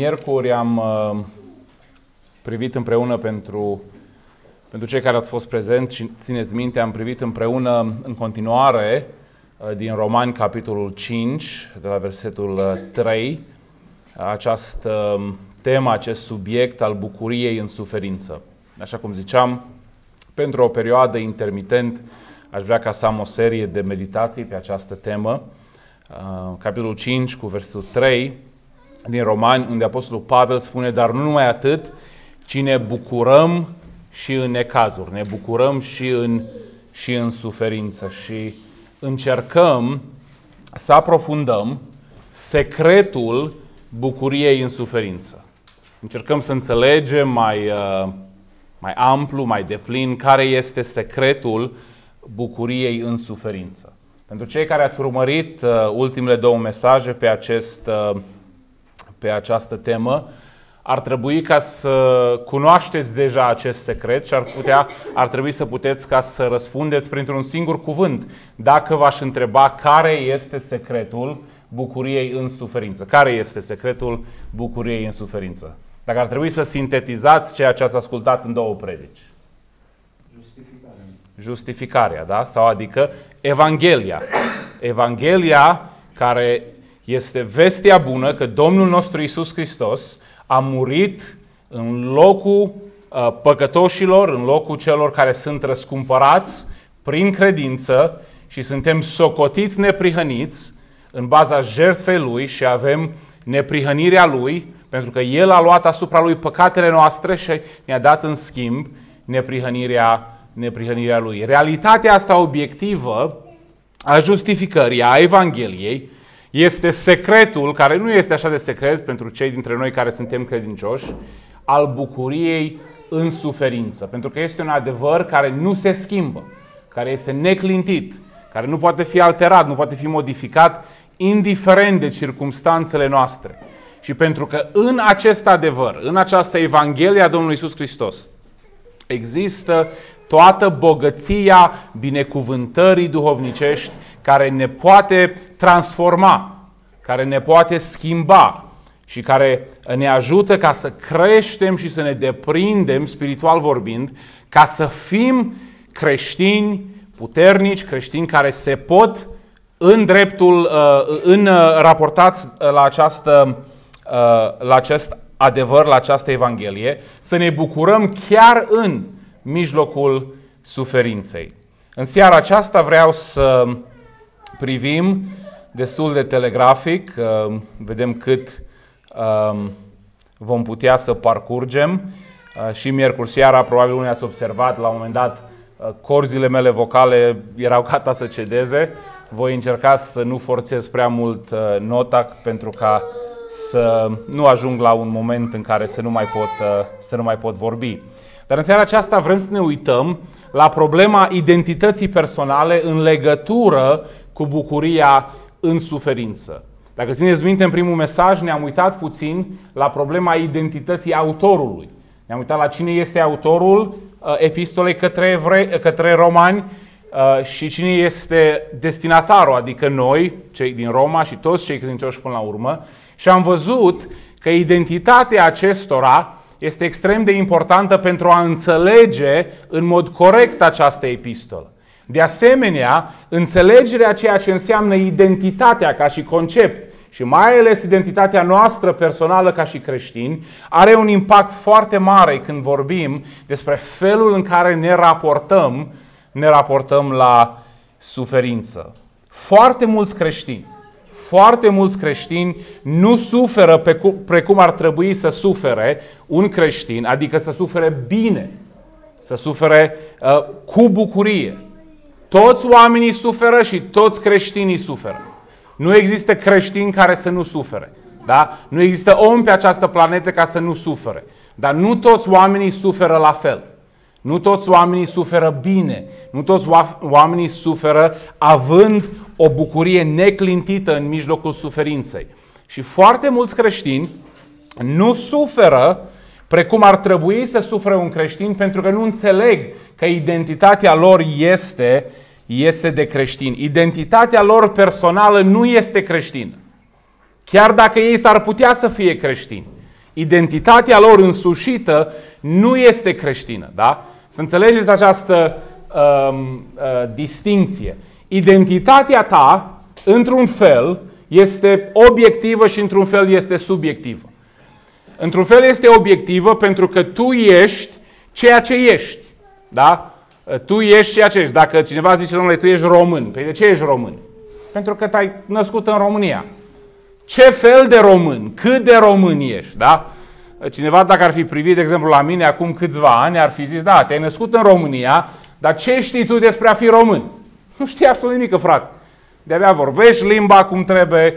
Miercuri am privit împreună pentru cei care ați fost prezenți și țineți minte, am privit împreună în continuare din Romani, capitolul 5, de la versetul 3, această temă, acest subiect al bucuriei în suferință. Așa cum ziceam, pentru o perioadă intermitent aș vrea ca să am o serie de meditații pe această temă. Capitolul 5 cu versetul 3 din Romani, unde Apostolul Pavel spune: dar nu numai atât, ci ne bucurăm și în necazuri, ne bucurăm și în suferință. Și încercăm să aprofundăm secretul bucuriei în suferință. Încercăm să înțelegem mai amplu, mai deplin, care este secretul bucuriei în suferință. Pentru cei care ați urmărit ultimele două mesaje pe această temă, ar trebui ca să cunoașteți deja acest secret și ar trebui să puteți ca să răspundeți printr-un singur cuvânt dacă v-aș întreba care este secretul bucuriei în suferință. Care este secretul bucuriei în suferință? Dacă ar trebui să sintetizați ceea ce ați ascultat în două predici. Justificarea, da? Sau adică Evanghelia. Evanghelia care este vestea bună că Domnul nostru Iisus Hristos a murit în locul păcătoșilor, în locul celor care sunt răscumpărați prin credință și suntem socotiți neprihăniți în baza jertfei Lui și avem neprihănirea Lui, pentru că El a luat asupra Lui păcatele noastre și ne-a dat în schimb neprihănirea Lui. Realitatea asta obiectivă a justificării, a Evangheliei, este secretul, care nu este așa de secret pentru cei dintre noi care suntem credincioși, al bucuriei în suferință. Pentru că este un adevăr care nu se schimbă, care este neclintit, care nu poate fi alterat, nu poate fi modificat, indiferent de circumstanțele noastre. Și pentru că în acest adevăr, în această Evanghelie a Domnului Iisus Hristos, există toată bogăția binecuvântării duhovnicești care ne poate transforma, care ne poate schimba și care ne ajută ca să creștem și să ne deprindem, spiritual vorbind, ca să fim creștini puternici, creștini care se pot raportați la acest adevăr, la această Evanghelie, să ne bucurăm chiar în mijlocul suferinței. În seara aceasta vreau să privim destul de telegrafic, vedem cât vom putea să parcurgem. Și miercuri seara, probabil unii ați observat, la un moment dat corzile mele vocale erau gata să cedeze. Voi încerca să nu forțez prea mult nota pentru ca să nu ajung la un moment în care să nu mai pot vorbi. Dar în seara aceasta vrem să ne uităm la problema identității personale în legătură cu bucuria în suferință. Dacă țineți minte, în primul mesaj ne-am uitat puțin la problema identității autorului. Ne-am uitat la cine este autorul epistolei către romani și cine este destinatarul, adică noi, cei din Roma și toți cei credincioși până la urmă. Și am văzut că identitatea acestora este extrem de importantă pentru a înțelege în mod corect această epistolă. De asemenea, înțelegerea a ceea ce înseamnă identitatea ca și concept și mai ales identitatea noastră personală ca și creștini are un impact foarte mare când vorbim despre felul în care ne raportăm la suferință. Foarte mulți creștini nu suferă precum ar trebui să sufere un creștin, adică să sufere bine, să sufere cu bucurie. Toți oamenii suferă și toți creștinii suferă. Nu există creștin care să nu sufere. Da? Nu există om pe această planetă ca să nu sufere. Dar nu toți oamenii suferă la fel. Nu toți oamenii suferă bine. Nu toți oamenii suferă având o bucurie neclintită în mijlocul suferinței. Și foarte mulți creștini nu suferă precum ar trebui să sufere un creștin, pentru că nu înțeleg că identitatea lor este de creștin. Identitatea lor personală nu este creștină. Chiar dacă ei s-ar putea să fie creștini. Identitatea lor însușită nu este creștină. Da? Să înțelegeți această distincție. Identitatea ta, într-un fel, este obiectivă și într-un fel este subiectivă. Într-un fel este obiectivă pentru că tu ești ceea ce ești. Da? Tu ești ceea ce ești. Dacă cineva zice, domnule, tu ești român. Păi de ce ești român? Pentru că te-ai născut în România. Ce fel de român? Cât de român ești? Da? Cineva, dacă ar fi privit, de exemplu, la mine acum câțiva ani, ar fi zis, da, te-ai născut în România, dar ce știi tu despre a fi român? Nu știi absolut nimic, frate. De-abia vorbești limba cum trebuie,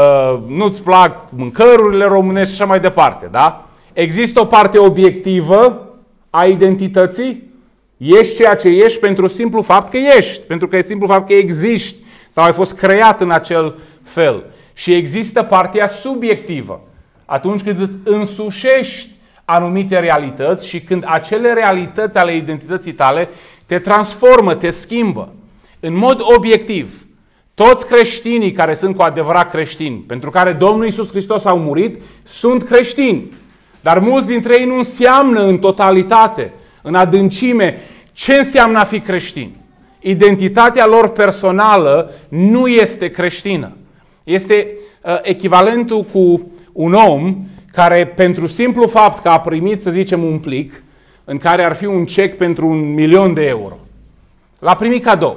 nu-ți plac mâncărurile românești și așa mai departe. Da? Există o parte obiectivă a identității. Ești ceea ce ești pentru simplu fapt că ești, pentru că e simplu fapt că existi sau ai fost creat în acel fel. Și există partea subiectivă. Atunci când îți însușești anumite realități și când acele realități ale identității tale te transformă, te schimbă. În mod obiectiv, toți creștinii care sunt cu adevărat creștini, pentru care Domnul Iisus Hristos a murit, sunt creștini. Dar mulți dintre ei nu înseamnă în totalitate, în adâncime, ce înseamnă a fi creștin. Identitatea lor personală nu este creștină. Este echivalentul cu un om care, pentru simplu fapt că a primit, să zicem, un plic în care ar fi un cec pentru 1.000.000 de euro. L-a primit cadou.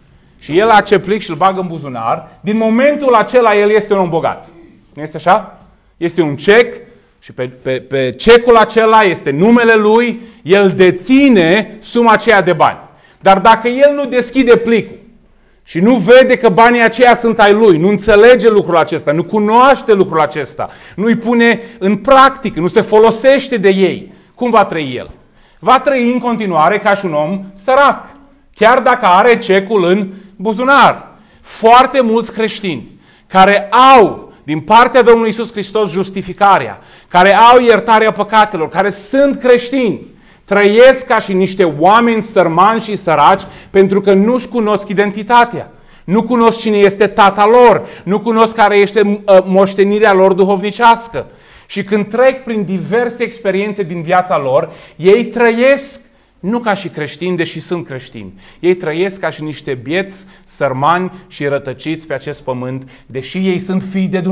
Și el acest plic și îl bagă în buzunar. Din momentul acela el este un om bogat. Nu este așa? Este un cec și pe cecul acela este numele lui, el deține suma aceea de bani. Dar dacă el nu deschide plicul și nu vede că banii aceia sunt ai lui, nu înțelege lucrul acesta, nu cunoaște lucrul acesta, nu îi pune în practică, nu se folosește de ei, cum va trăi el? Va trăi în continuare ca și un om sărac, chiar dacă are cecul în buzunar. Foarte mulți creștini care au din partea Domnului Iisus Hristos justificarea, care au iertarea păcatelor, care sunt creștini, trăiesc ca și niște oameni sărmani și săraci pentru că nu-și cunosc identitatea. Nu cunosc cine este tata lor, nu cunosc care este moștenirea lor duhovnicească. Și când trec prin diverse experiențe din viața lor, ei trăiesc nu ca și creștini, deși sunt creștini. Ei trăiesc ca și niște bieți, sărmani și rătăciți pe acest pământ, deși ei sunt fii de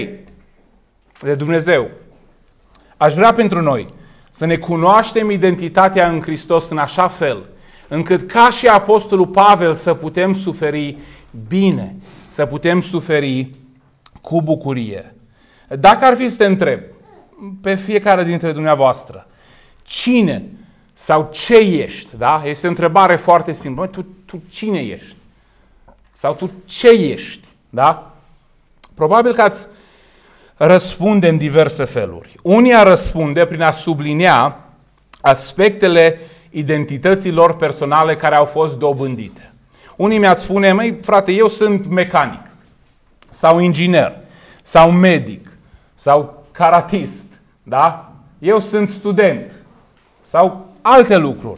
Dumnezeu. Aș vrea pentru noi să ne cunoaștem identitatea în Hristos în așa fel, încât ca și Apostolul Pavel să putem suferi bine, să putem suferi cu bucurie. Dacă ar fi să te întreb pe fiecare dintre dumneavoastră, cine sau ce ești? Da? Este o întrebare foarte simplă. Tu cine ești? Sau tu ce ești? Da? Probabil că ați răspunde în diverse feluri. Unii ar răspunde prin a sublinia aspectele identității lor personale care au fost dobândite. Unii mi-ați spune, măi frate, eu sunt mecanic, sau inginer, sau medic, sau karatist, da? Eu sunt student, sau alte lucruri.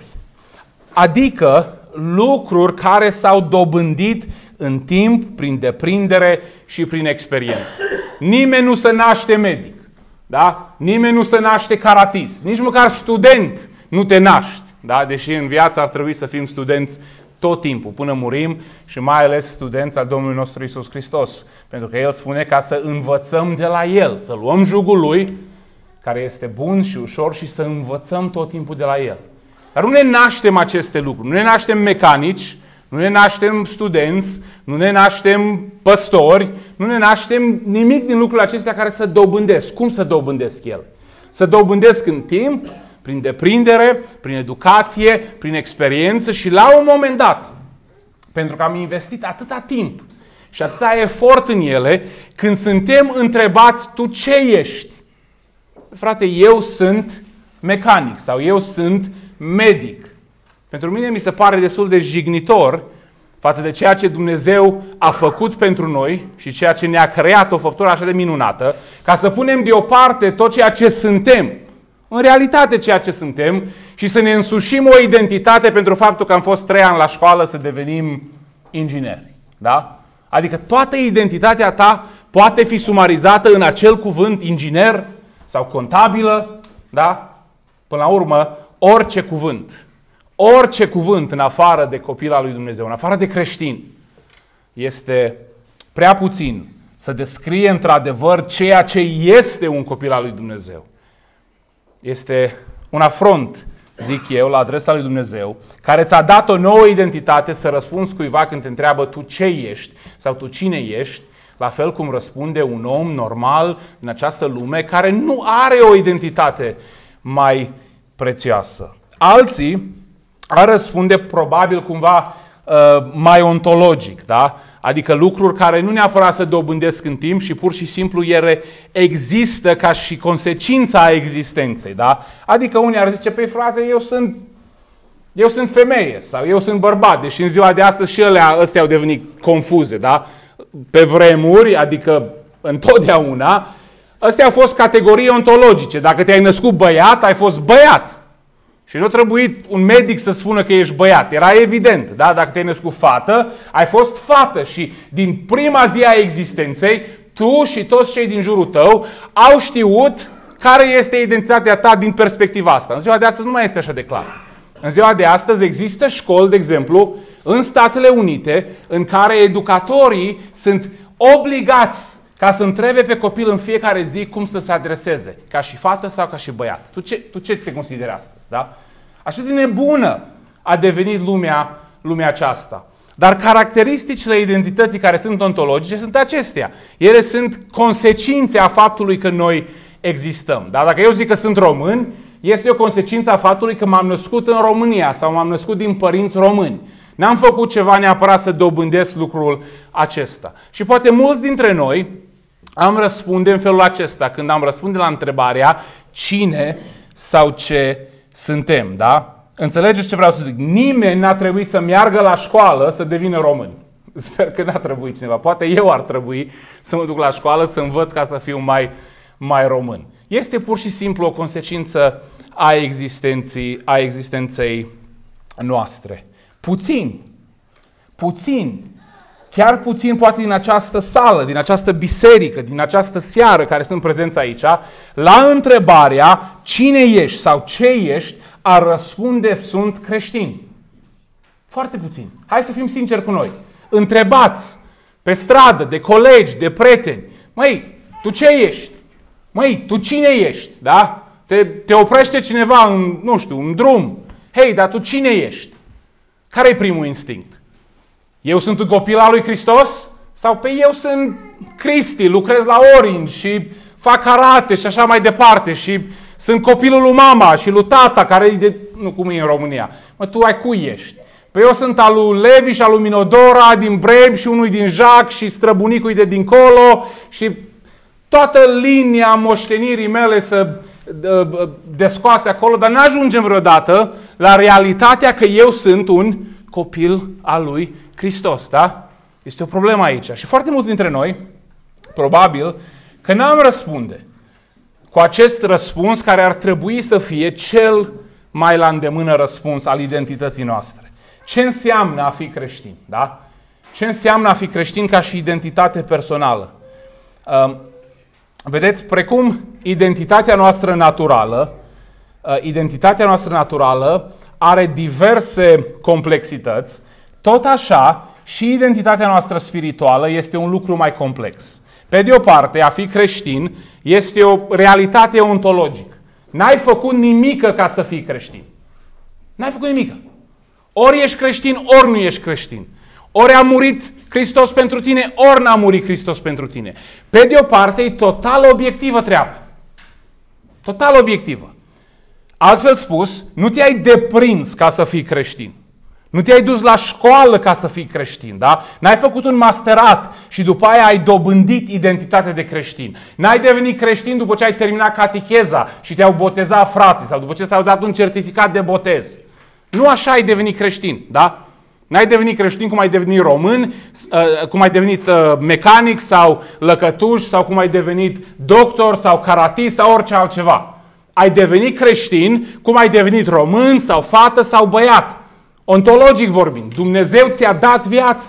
Adică lucruri care s-au dobândit în timp, prin deprindere și prin experiență. Nimeni nu se naște medic, da? Nimeni nu se naște karatist, nici măcar student nu te naști, da? Deși în viață ar trebui să fim studenți tot timpul, până murim și mai ales studenți al Domnului nostru Iisus Hristos. Pentru că El spune ca să învățăm de la El, să luăm jugul Lui, care este bun și ușor, și să învățăm tot timpul de la El. Dar nu ne naștem aceste lucruri, nu ne naștem mecanici, nu ne naștem studenți, nu ne naștem păstori, nu ne naștem nimic din lucrurile acestea care să dobândesc. Cum să dobândesc el? Să dobândesc în timp, prin deprindere, prin educație, prin experiență și la un moment dat, pentru că am investit atâta timp și atâta efort în ele, când suntem întrebați, tu ce ești? Frate, eu sunt mecanic sau eu sunt medic. Pentru mine mi se pare destul de jignitor față de ceea ce Dumnezeu a făcut pentru noi și ceea ce ne-a creat o făptură așa de minunată, ca să punem deoparte tot ceea ce suntem, în realitate ceea ce suntem, și să ne însușim o identitate pentru faptul că am fost 3 ani la școală să devenim ingineri. Da? Adică toată identitatea ta poate fi sumarizată în acel cuvânt inginer sau contabilă, da? Până la urmă, orice cuvânt în afară de copil al lui Dumnezeu, în afară de creștin, este prea puțin să descrie într-adevăr ceea ce este un copil al lui Dumnezeu. Este un afront, zic eu, la adresa lui Dumnezeu, care ți-a dat o nouă identitate să răspunzi cuiva când te întreabă tu ce ești sau tu cine ești, la fel cum răspunde un om normal în această lume care nu are o identitate mai prețioasă. Alții ar răspunde probabil cumva mai ontologic, da? Adică lucruri care nu neapărat se dobândesc în timp și pur și simplu ele există ca și consecința a existenței, da? Adică unii ar zice, păi frate, eu sunt femeie sau eu sunt bărbat, deși în ziua de astăzi și ăstea au devenit confuze, da? Pe vremuri, adică întotdeauna, astea au fost categorii ontologice. Dacă te-ai născut băiat, ai fost băiat. Și nu a trebuit un medic să spună că ești băiat. Era evident, da? Dacă te-ai născut fată, ai fost fată. Și din prima zi a existenței, tu și toți cei din jurul tău au știut care este identitatea ta din perspectiva asta. În ziua de astăzi nu mai este așa de clar. În ziua de astăzi există școli, de exemplu, în Statele Unite, în care educatorii sunt obligați ca să întrebe pe copil în fiecare zi cum să se adreseze, ca și fată sau ca și băiat. Tu ce te consideri astăzi, da? Așa de nebună a devenit lumea aceasta. Dar caracteristicile identității care sunt ontologice sunt acestea. Ele sunt consecințe a faptului că noi existăm. Da? Dacă eu zic că sunt român, este o consecință a faptului că m-am născut în România sau m-am născut din părinți români. N-am făcut ceva neapărat să dobândesc lucrul acesta. Și poate mulți dintre noi am răspunde în felul acesta, când am răspunde la întrebarea cine sau ce suntem, da? Înțelegeți ce vreau să zic? Nimeni n-a trebuit să meargă la școală să devină român. Sper că n-a trebuit cineva. Poate eu ar trebui să mă duc la școală să învăț ca să fiu mai român. Este pur și simplu o consecință a existenței noastre. Puțin, chiar puțin poate din această sală, din această biserică, din această seară care sunt prezenți aici, la întrebarea cine ești sau ce ești, ar răspunde sunt creștini. Foarte puțin. Hai să fim sinceri cu noi. Întrebați pe stradă, de colegi, de prieteni, măi, tu ce ești? Măi, tu cine ești? Da? Te oprește cineva în drum. Hei, dar tu cine ești? Care e primul instinct? Eu sunt un copil al lui Hristos? Sau pe eu sunt Cristi, lucrez la Orange și fac karate și așa mai departe și sunt copilul lui mama și lui tata care e de... Nu, cum e în România. Mă, tu ai cui ești? Păi eu sunt al lui Levi și al lui Minodora din Breb și unul din Jac și străbunicul de dincolo și toată linia moștenirii mele să descoase acolo, dar n-ajungem vreodată la realitatea că eu sunt un copil al lui Hristos, da? Este o problemă aici. Și foarte mulți dintre noi, probabil, că n-am răspunde cu acest răspuns care ar trebui să fie cel mai la îndemână răspuns al identității noastre. Ce înseamnă a fi creștin, da? Ce înseamnă a fi creștin ca și identitate personală? Vedeți, precum identitatea noastră naturală are diverse complexități, tot așa și identitatea noastră spirituală este un lucru mai complex. Pe de o parte, a fi creștin este o realitate ontologică. N-ai făcut nimică ca să fii creștin. N-ai făcut nimică. Ori ești creștin, ori nu ești creștin. Ori a murit Hristos pentru tine, ori n-a murit Hristos pentru tine. Pe de o parte, e total obiectivă treaba. Total obiectivă. Altfel spus, nu te-ai deprins ca să fii creștin. Nu te-ai dus la școală ca să fii creștin, da? N-ai făcut un masterat și după aia ai dobândit identitatea de creștin. N-ai devenit creștin după ce ai terminat catecheza și te-au botezat frații sau după ce ți-au dat un certificat de botez. Nu așa ai devenit creștin, da? N-ai devenit creștin cum ai devenit român, cum ai devenit mecanic sau lăcătuș sau cum ai devenit doctor sau karatist sau orice altceva. Ai devenit creștin cum ai devenit român sau fată sau băiat. Ontologic vorbind, Dumnezeu ți-a dat viață.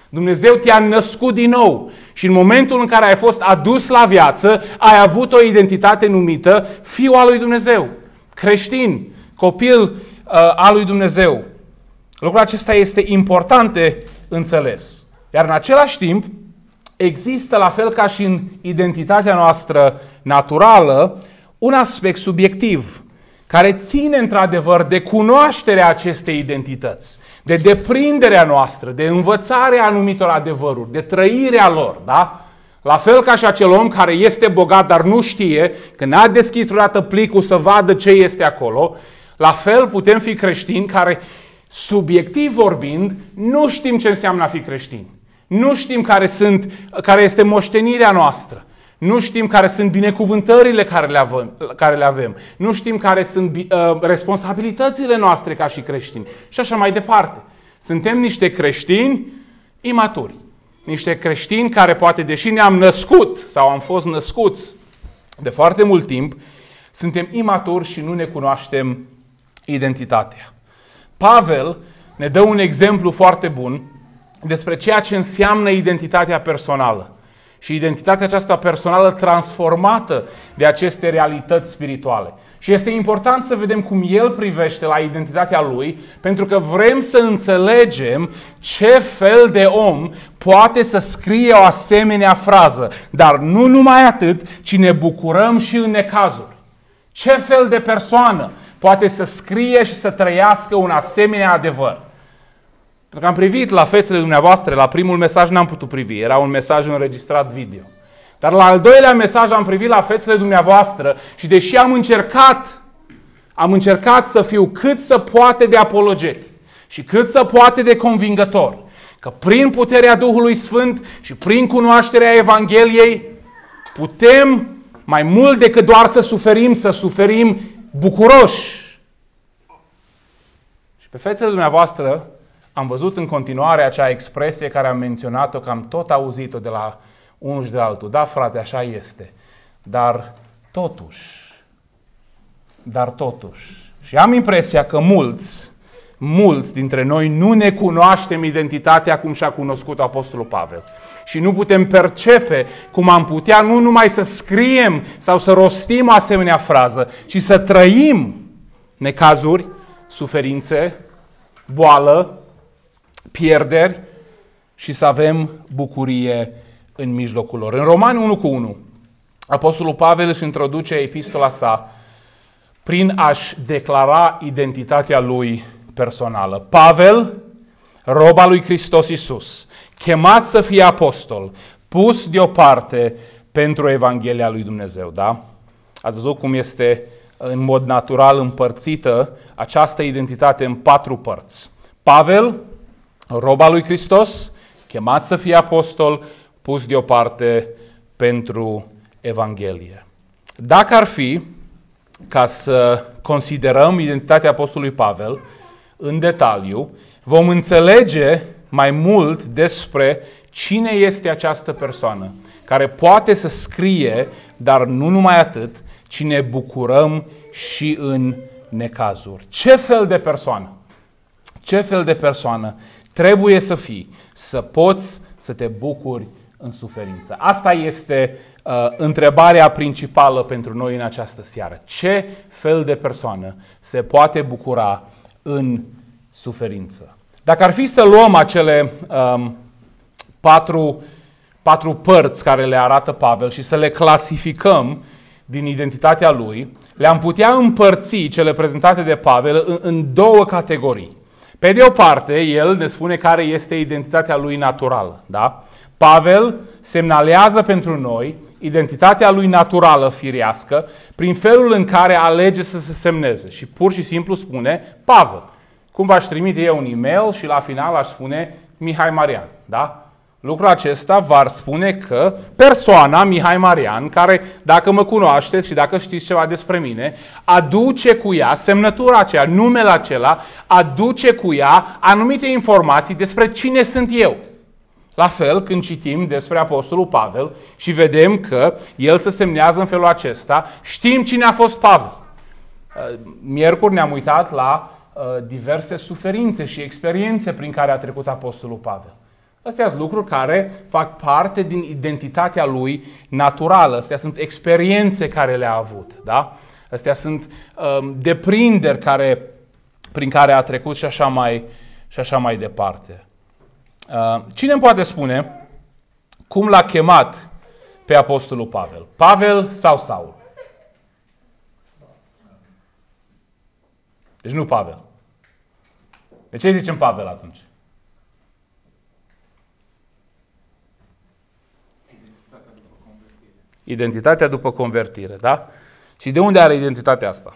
Dumnezeu te-a născut din nou și în momentul în care ai fost adus la viață, ai avut o identitate numită Fiul al lui Dumnezeu, creștin, copil al lui Dumnezeu. Lucrul acesta este important de înțeles. Iar în același timp, există, la fel ca și în identitatea noastră naturală, un aspect subiectiv, care ține într-adevăr de cunoașterea acestei identități, de deprinderea noastră, de învățarea anumitor adevăruri, de trăirea lor, da? La fel ca și acel om care este bogat, dar nu știe, că n-a deschis vreodată plicul să vadă ce este acolo, la fel putem fi creștini care, subiectiv vorbind, nu știm ce înseamnă a fi creștini. Nu știm care este moștenirea noastră. Nu știm care sunt binecuvântările care le avem. Nu știm care sunt responsabilitățile noastre ca și creștini. Și așa mai departe. Suntem niște creștini imaturi. Niște creștini care poate, deși ne-am născut sau am fost născuți de foarte mult timp, suntem imaturi și nu ne cunoaștem identitatea. Pavel ne dă un exemplu foarte bun despre ceea ce înseamnă identitatea personală. Și identitatea aceasta personală transformată de aceste realități spirituale. Și este important să vedem cum el privește la identitatea lui, pentru că vrem să înțelegem ce fel de om poate să scrie o asemenea frază. Dar nu numai atât, ci ne bucurăm și în necazuri. Ce fel de persoană poate să scrie și să trăiască un asemenea adevăr? Pentru că am privit la fețele dumneavoastră, la primul mesaj n-am putut privi, era un mesaj înregistrat video. Dar la al doilea mesaj am privit la fețele dumneavoastră și deși am încercat să fiu cât să poate de apologetic și cât să poate de convingător, că prin puterea Duhului Sfânt și prin cunoașterea Evangheliei putem mai mult decât doar să suferim bucuroși. Și pe fețele dumneavoastră am văzut în continuare acea expresie care am menționat-o, că am tot auzit-o de la unul și de altul. Da, frate, așa este. Dar totuși. Și am impresia că mulți dintre noi nu ne cunoaștem identitatea cum și-a cunoscut Apostolul Pavel. Și nu putem percepe cum am putea nu numai să scriem sau să rostim o asemenea frază, ci să trăim necazuri, suferințe, boală, pierderi și să avem bucurie în mijlocul lor. În Romani 1:1, Apostolul Pavel își introduce epistola sa prin a-și declara identitatea lui personală. Pavel, rob al lui Hristos Iisus, chemat să fie apostol, pus deoparte pentru Evanghelia lui Dumnezeu. Da? Ați văzut cum este în mod natural împărțită această identitate în 4 părți. Pavel, rob al lui Hristos, chemat să fie apostol, pus deoparte pentru Evanghelie. Dacă ar fi ca să considerăm identitatea apostolului Pavel în detaliu, vom înțelege mai mult despre cine este această persoană care poate să scrie, dar nu numai atât, ci ne bucurăm și în necazuri. Ce fel de persoană? Ce fel de persoană trebuie să fii, să poți să te bucuri în suferință? Asta este întrebarea principală pentru noi în această seară. Ce fel de persoană se poate bucura în suferință? Dacă ar fi să luăm acele patru părți care le arată Pavel și să le clasificăm din identitatea lui, le-am putea împărți cele prezentate de Pavel în 2 categorii. Pe de o parte, el ne spune care este identitatea lui naturală. Da? Pavel semnalează pentru noi identitatea lui naturală, firească, prin felul în care alege să se semneze. Și pur și simplu spune Pavel. Cum v-aș trimite eu un e-mail și la final aș spune Mihai Marian. Da? Lucrul acesta v-ar spune că persoana Mihai Marian, care, dacă mă cunoașteți și dacă știți ceva despre mine, aduce cu ea, semnătura aceea, numele acela, aduce cu ea anumite informații despre cine sunt eu. La fel, când citim despre Apostolul Pavel și vedem că el se semnează în felul acesta, știm cine a fost Pavel. Miercuri ne-am uitat la diverse suferințe și experiențe prin care a trecut Apostolul Pavel. Astea sunt lucruri care fac parte din identitatea lui naturală. Astea sunt experiențe care le-a avut. Da? Astea sunt deprinderi prin care a trecut și așa mai departe. Cine îmi poate spune cum l-a chemat pe apostolul Pavel? Pavel sau Saul? Deci nu Pavel. De ce zicem Pavel atunci? Identitatea după convertire, da? Și de unde are identitatea asta?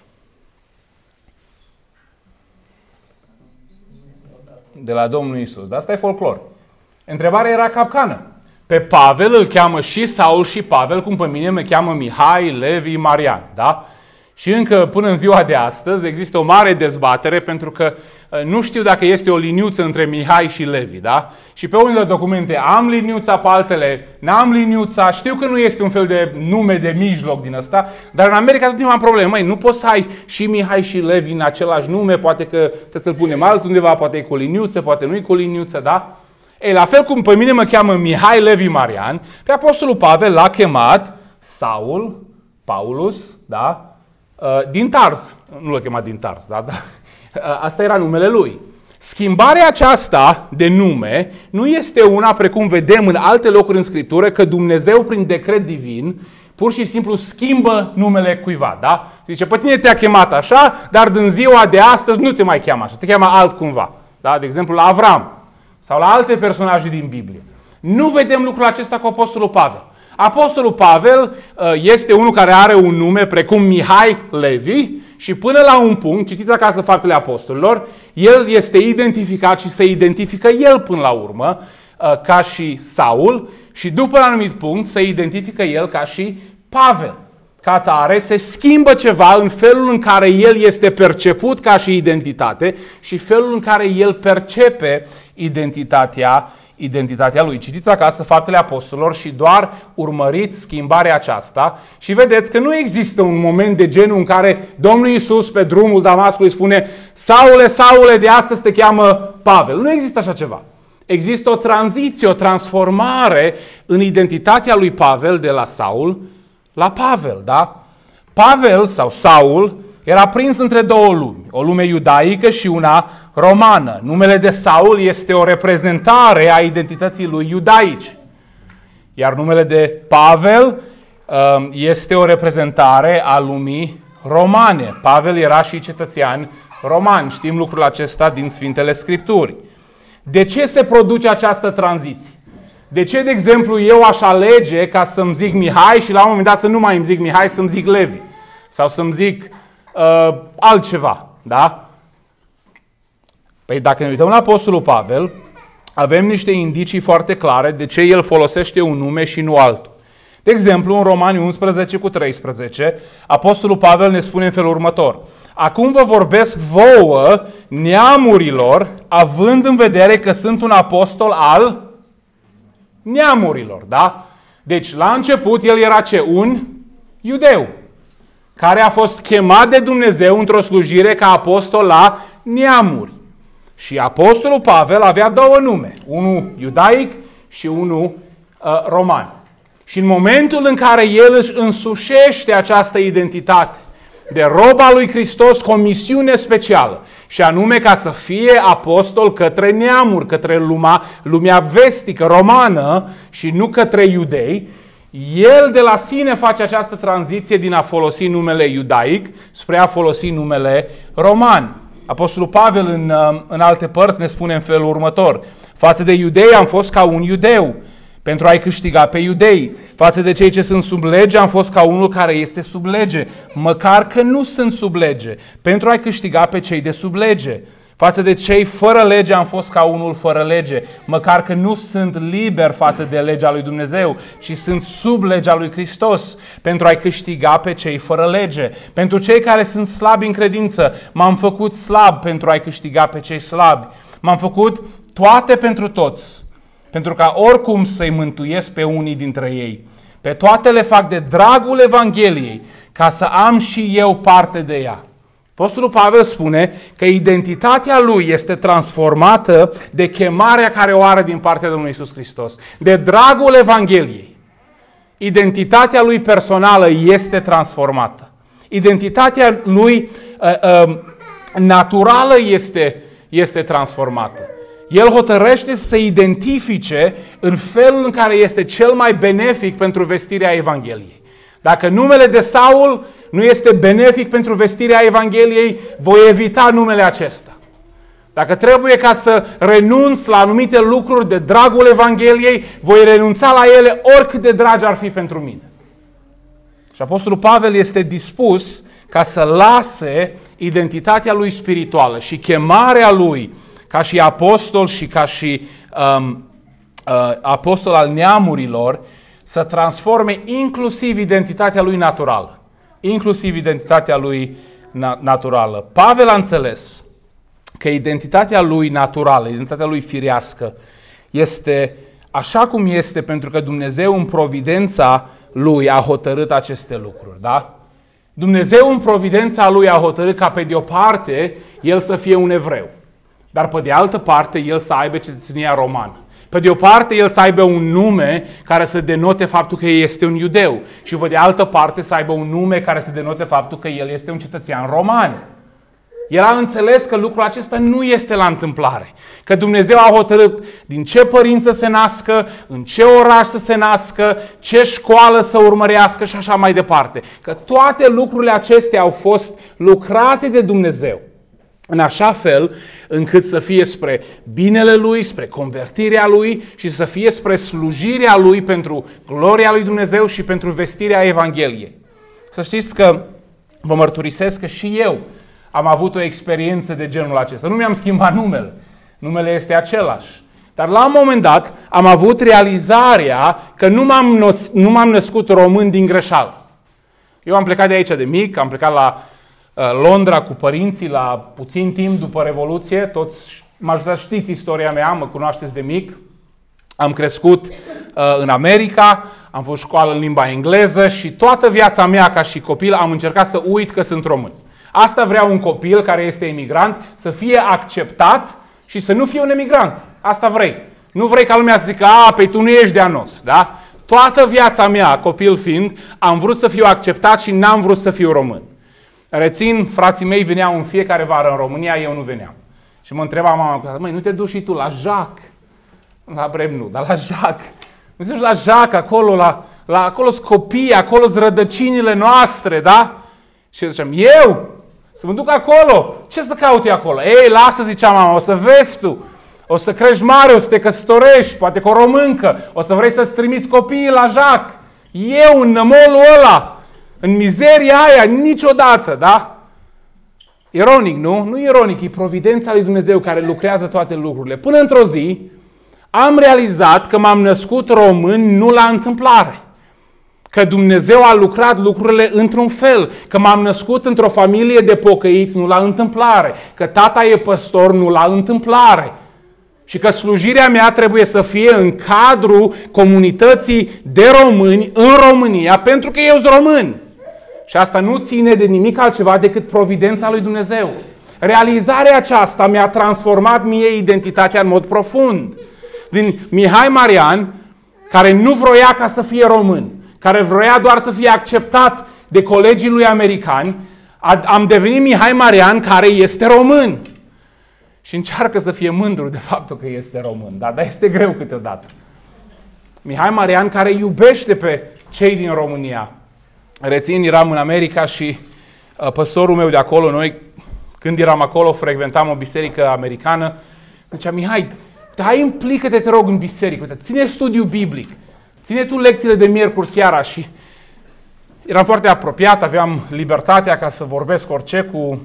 De la Domnul Iisus. Dar asta e folclor. Întrebarea era capcană. Pe Pavel îl cheamă și Saul și Pavel, cum pe mine mă cheamă Mihai, Levi, Marian, da? Și încă până în ziua de astăzi există o mare dezbatere pentru că nu știu dacă este o liniuță între Mihai și Levi, da? Și pe unele documente am liniuța, pe altele n-am liniuța. Știu că nu este un fel de nume de mijloc din ăsta, dar în America tot timpul am probleme. Măi, nu poți să ai și Mihai și Levi în același nume, poate că trebuie să-l punem altundeva, poate e cu o liniuță, poate nu e cu o liniuță, da? Ei, la fel cum pe mine mă cheamă Mihai, Levi, Marian, pe apostolul Pavel l-a chemat Saul, Paulus, da? Din Tars. Nu l-a chemat din Tars, da? Asta era numele lui. Schimbarea aceasta de nume nu este una precum vedem în alte locuri în Scriptură, că Dumnezeu prin decret divin pur și simplu schimbă numele cuiva, da? Zice, pe tine te-a chemat așa, dar din ziua de astăzi nu te mai cheamă așa, te cheamă altcumva. Da? De exemplu, la Avram sau la alte personaje din Biblie. Nu vedem lucrul acesta cu apostolul Pavel. Apostolul Pavel este unul care are un nume precum Mihai Levi și până la un punct, citiți acasă Faptele Apostolilor, el este identificat și se identifică el până la urmă ca și Saul și după un anumit punct se identifică el ca și Pavel. Ca atare se schimbă ceva în felul în care el este perceput ca și identitate și felul în care el percepe identitatea lui. Citiți acasă Faptele Apostolilor și doar urmăriți schimbarea aceasta și vedeți că nu există un moment de genul în care Domnul Iisus pe drumul Damascului spune Saule, Saule, de astăzi te cheamă Pavel. Nu există așa ceva. Există o tranziție, o transformare în identitatea lui Pavel de la Saul la Pavel, da? Pavel sau Saul era prins între două lumi, o lume iudaică și una romană. Numele de Saul este o reprezentare a identității lui iudaice. Iar numele de Pavel este o reprezentare a lumii romane. Pavel era și cetățean roman. Știm lucrul acesta din Sfintele Scripturi. De ce se produce această tranziție? De ce, de exemplu, eu aș alege ca să-mi zic Mihai și la un moment dat să nu mai îmi zic Mihai, să-mi zic Levi? Sau să-mi zic altceva, da? Păi dacă ne uităm la apostolul Pavel, avem niște indicii foarte clare de ce el folosește un nume și nu altul. De exemplu, în Romani 11:13, apostolul Pavel ne spune în felul următor: acum vă vorbesc vouă, neamurilor, având în vedere că sunt un apostol al neamurilor, da? Deci, la început, el era ce? Un iudeu, care a fost chemat de Dumnezeu într-o slujire ca apostol la neamuri. Și apostolul Pavel avea două nume, unul iudaic și unul roman. Și în momentul în care el își însușește această identitate de rob al lui Hristos cu o misiune specială, și anume ca să fie apostol către neamuri, către lumea vestică, romană și nu către iudei, el de la sine face această tranziție din a folosi numele iudaic spre a folosi numele roman. Apostolul Pavel în alte părți ne spune în felul următor: față de iudei am fost ca un iudeu, pentru a-i câștiga pe iudei. Față de cei ce sunt sub lege am fost ca unul care este sub lege, măcar că nu sunt sub lege, pentru a-i câștiga pe cei de sub lege. Față de cei fără lege am fost ca unul fără lege, măcar că nu sunt liber față de legea lui Dumnezeu, ci sunt sub legea lui Hristos, pentru a-i câștiga pe cei fără lege. Pentru cei care sunt slabi în credință, m-am făcut slab pentru a-i câștiga pe cei slabi. M-am făcut toate pentru toți, pentru ca oricum să-i mântuiesc pe unii dintre ei. Pe toate le fac de dragul Evangheliei, ca să am și eu parte de ea. Apostolul Pavel spune că identitatea lui este transformată de chemarea care o are din partea Domnului Iisus Hristos, de dragul Evangheliei. Identitatea lui personală este transformată. Identitatea lui naturală este transformată. El hotărăște să se identifice în felul în care este cel mai benefic pentru vestirea Evangheliei. Dacă numele de Saul nu este benefic pentru vestirea Evangheliei, voi evita numele acesta. Dacă trebuie ca să renunț la anumite lucruri de dragul Evangheliei, voi renunța la ele oricât de dragi ar fi pentru mine. Și Apostolul Pavel este dispus ca să lase identitatea lui spirituală și chemarea lui ca și apostol și ca și apostol al neamurilor să transforme inclusiv identitatea lui naturală. Inclusiv identitatea lui naturală. Pavel a înțeles că identitatea lui naturală, identitatea lui firească, este așa cum este pentru că Dumnezeu în providența lui a hotărât aceste lucruri, da? Dumnezeu în providența lui a hotărât ca pe de o parte el să fie un evreu, dar pe de altă parte el să aibă cetățenia romană. Pe de o parte el să aibă un nume care să denote faptul că este un iudeu și pe de altă parte să aibă un nume care să denote faptul că el este un cetățean roman. El a înțeles că lucrul acesta nu este la întâmplare. Că Dumnezeu a hotărât din ce părinți să se nască, în ce oraș să se nască, ce școală să urmărească și așa mai departe. Că toate lucrurile acestea au fost lucrate de Dumnezeu în așa fel încât să fie spre binele Lui, spre convertirea Lui și să fie spre slujirea Lui pentru gloria Lui Dumnezeu și pentru vestirea Evangheliei. Să știți că vă mărturisesc că și eu am avut o experiență de genul acesta. Nu mi-am schimbat numele. Numele este același. Dar la un moment dat am avut realizarea că nu m-am născut român din greșeală. Eu am plecat de aici de mic, am plecat la Londra cu părinții la puțin timp după Revoluție. Toți majoritatea știți istoria mea, mă cunoașteți de mic. Am crescut în America, am fost școală în limba engleză și toată viața mea ca și copil am încercat să uit că sunt român. Asta vrea un copil care este emigrant, să fie acceptat și să nu fie un emigrant. Asta vrei. Nu vrei ca lumea să zică, păi tu nu ești de-a nos, da? Toată viața mea, copil fiind, am vrut să fiu acceptat și n-am vrut să fiu român. Rețin, frații mei veneau în fiecare vară în România, eu nu veneam. Și mă întreba mama, măi, nu te duci și tu la Jac? La Brem nu, dar la Jac. Nu te duci la Jac, acolo sunt copii, acolo sunt rădăcinile noastre, da? Și eu ziceam, eu? Să mă duc acolo? Ce să caut eu acolo? Ei, lasă, zicea mama, o să vezi tu. O să crești mare, o să te căsătorești, poate cu o româncă. O să vrei să-ți trimiți copiii la Jac. Eu, în nămolul ăla, în mizeria aia, niciodată, da? Ironic, nu? Nu ironic, e providența lui Dumnezeu care lucrează toate lucrurile. Până într-o zi, am realizat că m-am născut român nu la întâmplare. Că Dumnezeu a lucrat lucrurile într-un fel. Că m-am născut într-o familie de pocăiți nu la întâmplare. Că tata e păstor nu la întâmplare. Și că slujirea mea trebuie să fie în cadrul comunității de români în România, pentru că eu sunt român. Și asta nu ține de nimic altceva decât providența lui Dumnezeu. Realizarea aceasta mi-a transformat mie identitatea în mod profund. Din Mihai Marian, care nu vroia ca să fie român, care vroia doar să fie acceptat de colegii lui americani, am devenit Mihai Marian, care este român. Și încearcă să fie mândru de faptul că este român, dar este greu câteodată. Mihai Marian, care iubește pe cei din România. Rețin, eram în America și păstorul meu de acolo, noi când eram acolo, frecventam o biserică americană, zicea, Mihai, hai implică-te, te rog, în biserică, uite, ține studiu biblic, ține tu lecțiile de miercuri seara. Și eram foarte apropiat, aveam libertatea ca să vorbesc orice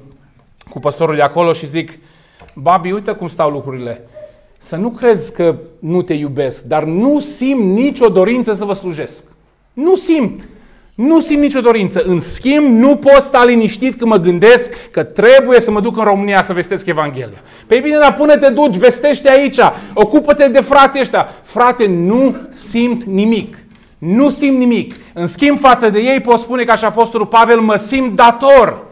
cu păstorul de acolo și zic, Babi, uite cum stau lucrurile. Să nu crezi că nu te iubesc, dar nu simt nicio dorință să vă slujesc. Nu simt nicio dorință. În schimb, nu pot sta liniștit când mă gândesc că trebuie să mă duc în România să vestesc Evanghelia. Păi bine, dar până te duci, vestește aici, ocupă-te de frații ăștia. Frate, nu simt nimic. Nu simt nimic. În schimb, față de ei pot spune ca și Apostolul Pavel, mă simt dator.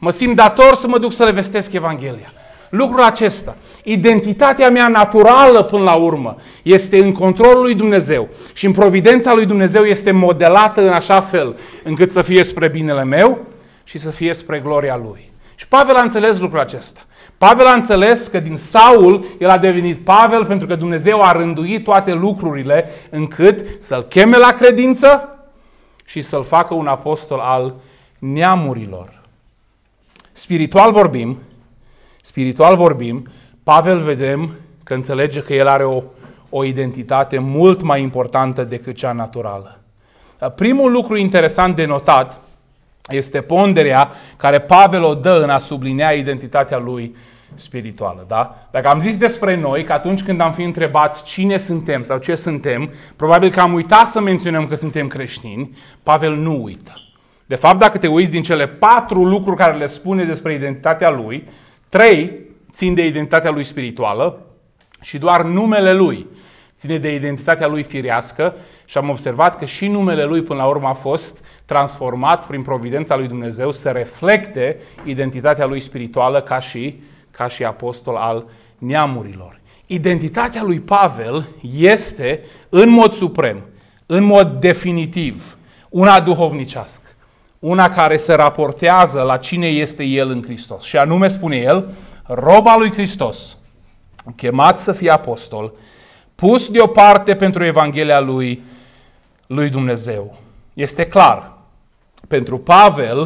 Mă simt dator să mă duc să le vestesc Evanghelia. Lucrul acesta, identitatea mea naturală până la urmă, este în controlul lui Dumnezeu și în providența lui Dumnezeu este modelată în așa fel încât să fie spre binele meu și să fie spre gloria Lui. Și Pavel a înțeles lucrul acesta. Pavel a înțeles că din Saul el a devenit Pavel pentru că Dumnezeu a rânduit toate lucrurile încât să-l cheme la credință și să-l facă un apostol al neamurilor. Spiritual vorbim, Pavel vedem că înțelege că el are o identitate mult mai importantă decât cea naturală. Primul lucru interesant de notat este ponderea care Pavel o dă în a sublinea identitatea lui spirituală. Da? Dacă am zis despre noi că atunci când am fi întrebați cine suntem sau ce suntem, probabil că am uitat să menționăm că suntem creștini, Pavel nu uită. De fapt, dacă te uiți din cele 4 lucruri care le spune despre identitatea lui, 3 țin de identitatea lui spirituală și doar numele lui ține de identitatea lui firească și am observat că și numele lui până la urmă a fost transformat prin providența lui Dumnezeu să reflecte identitatea lui spirituală ca și apostol al neamurilor. Identitatea lui Pavel este în mod suprem, în mod definitiv, una duhovnicească, una care se raportează la cine este el în Hristos. Și anume spune el, rob al lui Hristos, chemat să fie apostol, pus deoparte pentru Evanghelia lui Dumnezeu. Este clar, pentru Pavel,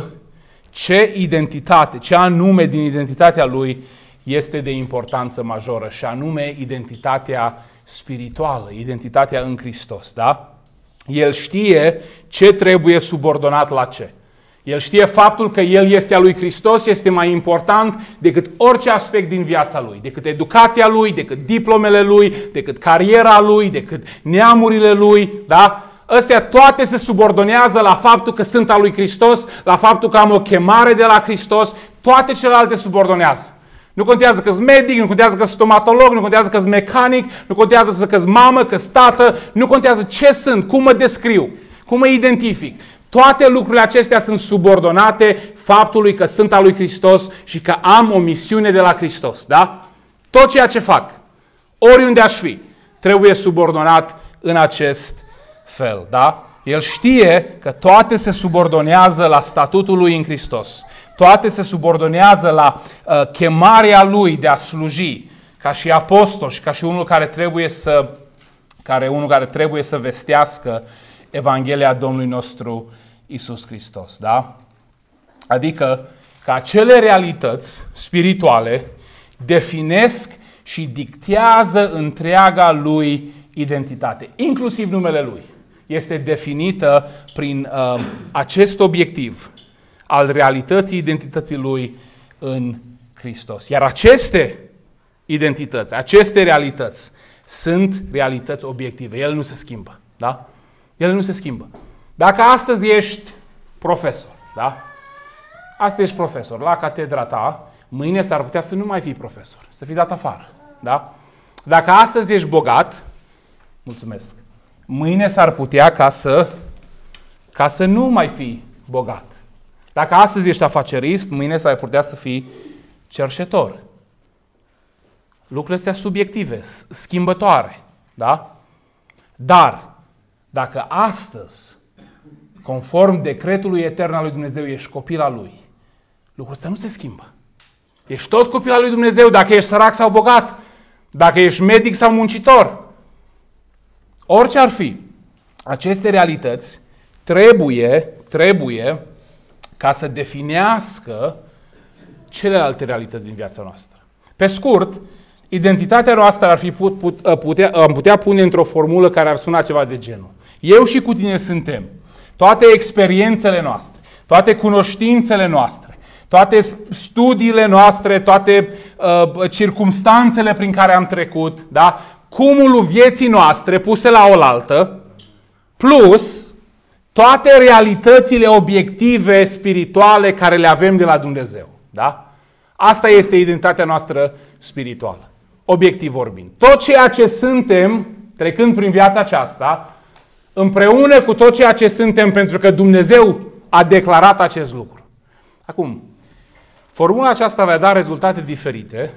ce anume din identitatea lui este de importanță majoră, și anume identitatea spirituală, identitatea în Hristos. Da? El știe ce trebuie subordonat la ce. El știe faptul că el este a lui Hristos, este mai important decât orice aspect din viața lui, decât educația lui, decât diplomele lui, decât cariera lui, decât neamurile lui, da? Astea toate se subordonează la faptul că sunt al lui Hristos, la faptul că am o chemare de la Hristos, toate celelalte subordonează. Nu contează că-s medic, nu contează că-s stomatolog, nu contează că-s mecanic, nu contează că-s mamă, că-s tată, nu contează ce sunt, cum mă descriu, cum mă identific. Toate lucrurile acestea sunt subordonate faptului că sunt al lui Hristos și că am o misiune de la Hristos. Da? Tot ceea ce fac, oriunde aș fi, trebuie subordonat în acest fel. Da? El știe că toate se subordonează la statutul lui în Hristos. Toate se subordonează la chemarea lui de a sluji ca și apostol și ca și unul care trebuie să vestească Evanghelia Domnului nostru Iisus Hristos. Da? Adică că acele realități spirituale definesc și dictează întreaga lui identitate, inclusiv numele lui. Este definită prin acest obiectiv al realității identității lui în Hristos. Iar aceste identități, aceste realități sunt realități obiective. Ele nu se schimbă. Da? Ele nu se schimbă. Dacă astăzi ești profesor, da? Astăzi ești profesor la catedra ta, mâine s-ar putea să nu mai fii profesor, să fii dat afară. Da? Dacă astăzi ești bogat, mulțumesc, mâine s-ar putea ca să nu mai fii bogat. Dacă astăzi ești afacerist, mâine s-ar putea să fii cerșetor. Lucrurile astea subiective, schimbătoare. Da? Dar, dacă astăzi, conform decretului etern al lui Dumnezeu, ești copil al lui, lucrul ăsta nu se schimbă. Ești tot copil al lui Dumnezeu, dacă ești sărac sau bogat, dacă ești medic sau muncitor. Orice ar fi, aceste realități trebuie ca să definească celelalte realități din viața noastră. Pe scurt, identitatea noastră am putea pune într-o formulă care ar suna ceva de genul. Eu și cu tine suntem. Toate experiențele noastre, toate cunoștințele noastre, toate studiile noastre, toate circumstanțele prin care am trecut, da? Cumulul vieții noastre puse la oaltă, plus toate realitățile obiective spirituale care le avem de la Dumnezeu. Da? Asta este identitatea noastră spirituală, obiectiv vorbind. Tot ceea ce suntem, trecând prin viața aceasta, împreună cu tot ceea ce suntem, pentru că Dumnezeu a declarat acest lucru. Acum, Formula aceasta va da rezultate diferite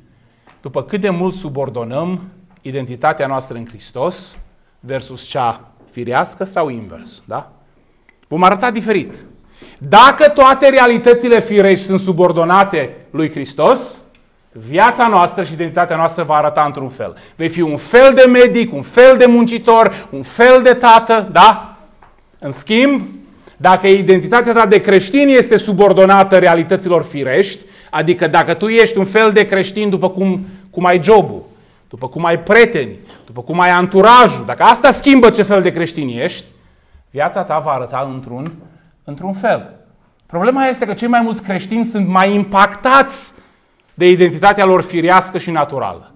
după cât de mult subordonăm identitatea noastră în Hristos versus cea firească sau invers. Da? Vom arăta diferit. Dacă toate realitățile firești sunt subordonate lui Hristos, viața noastră și identitatea noastră va arăta într-un fel. Vei fi un fel de medic, un fel de muncitor, un fel de tată, da? În schimb, dacă identitatea ta de creștin este subordonată realităților firești, adică dacă tu ești un fel de creștin după cum ai jobul, după cum ai prieteni, după cum ai anturajul, dacă asta schimbă ce fel de creștin ești, viața ta va arăta într-un fel. Problema este că cei mai mulți creștini sunt mai impactați de identitatea lor firească și naturală,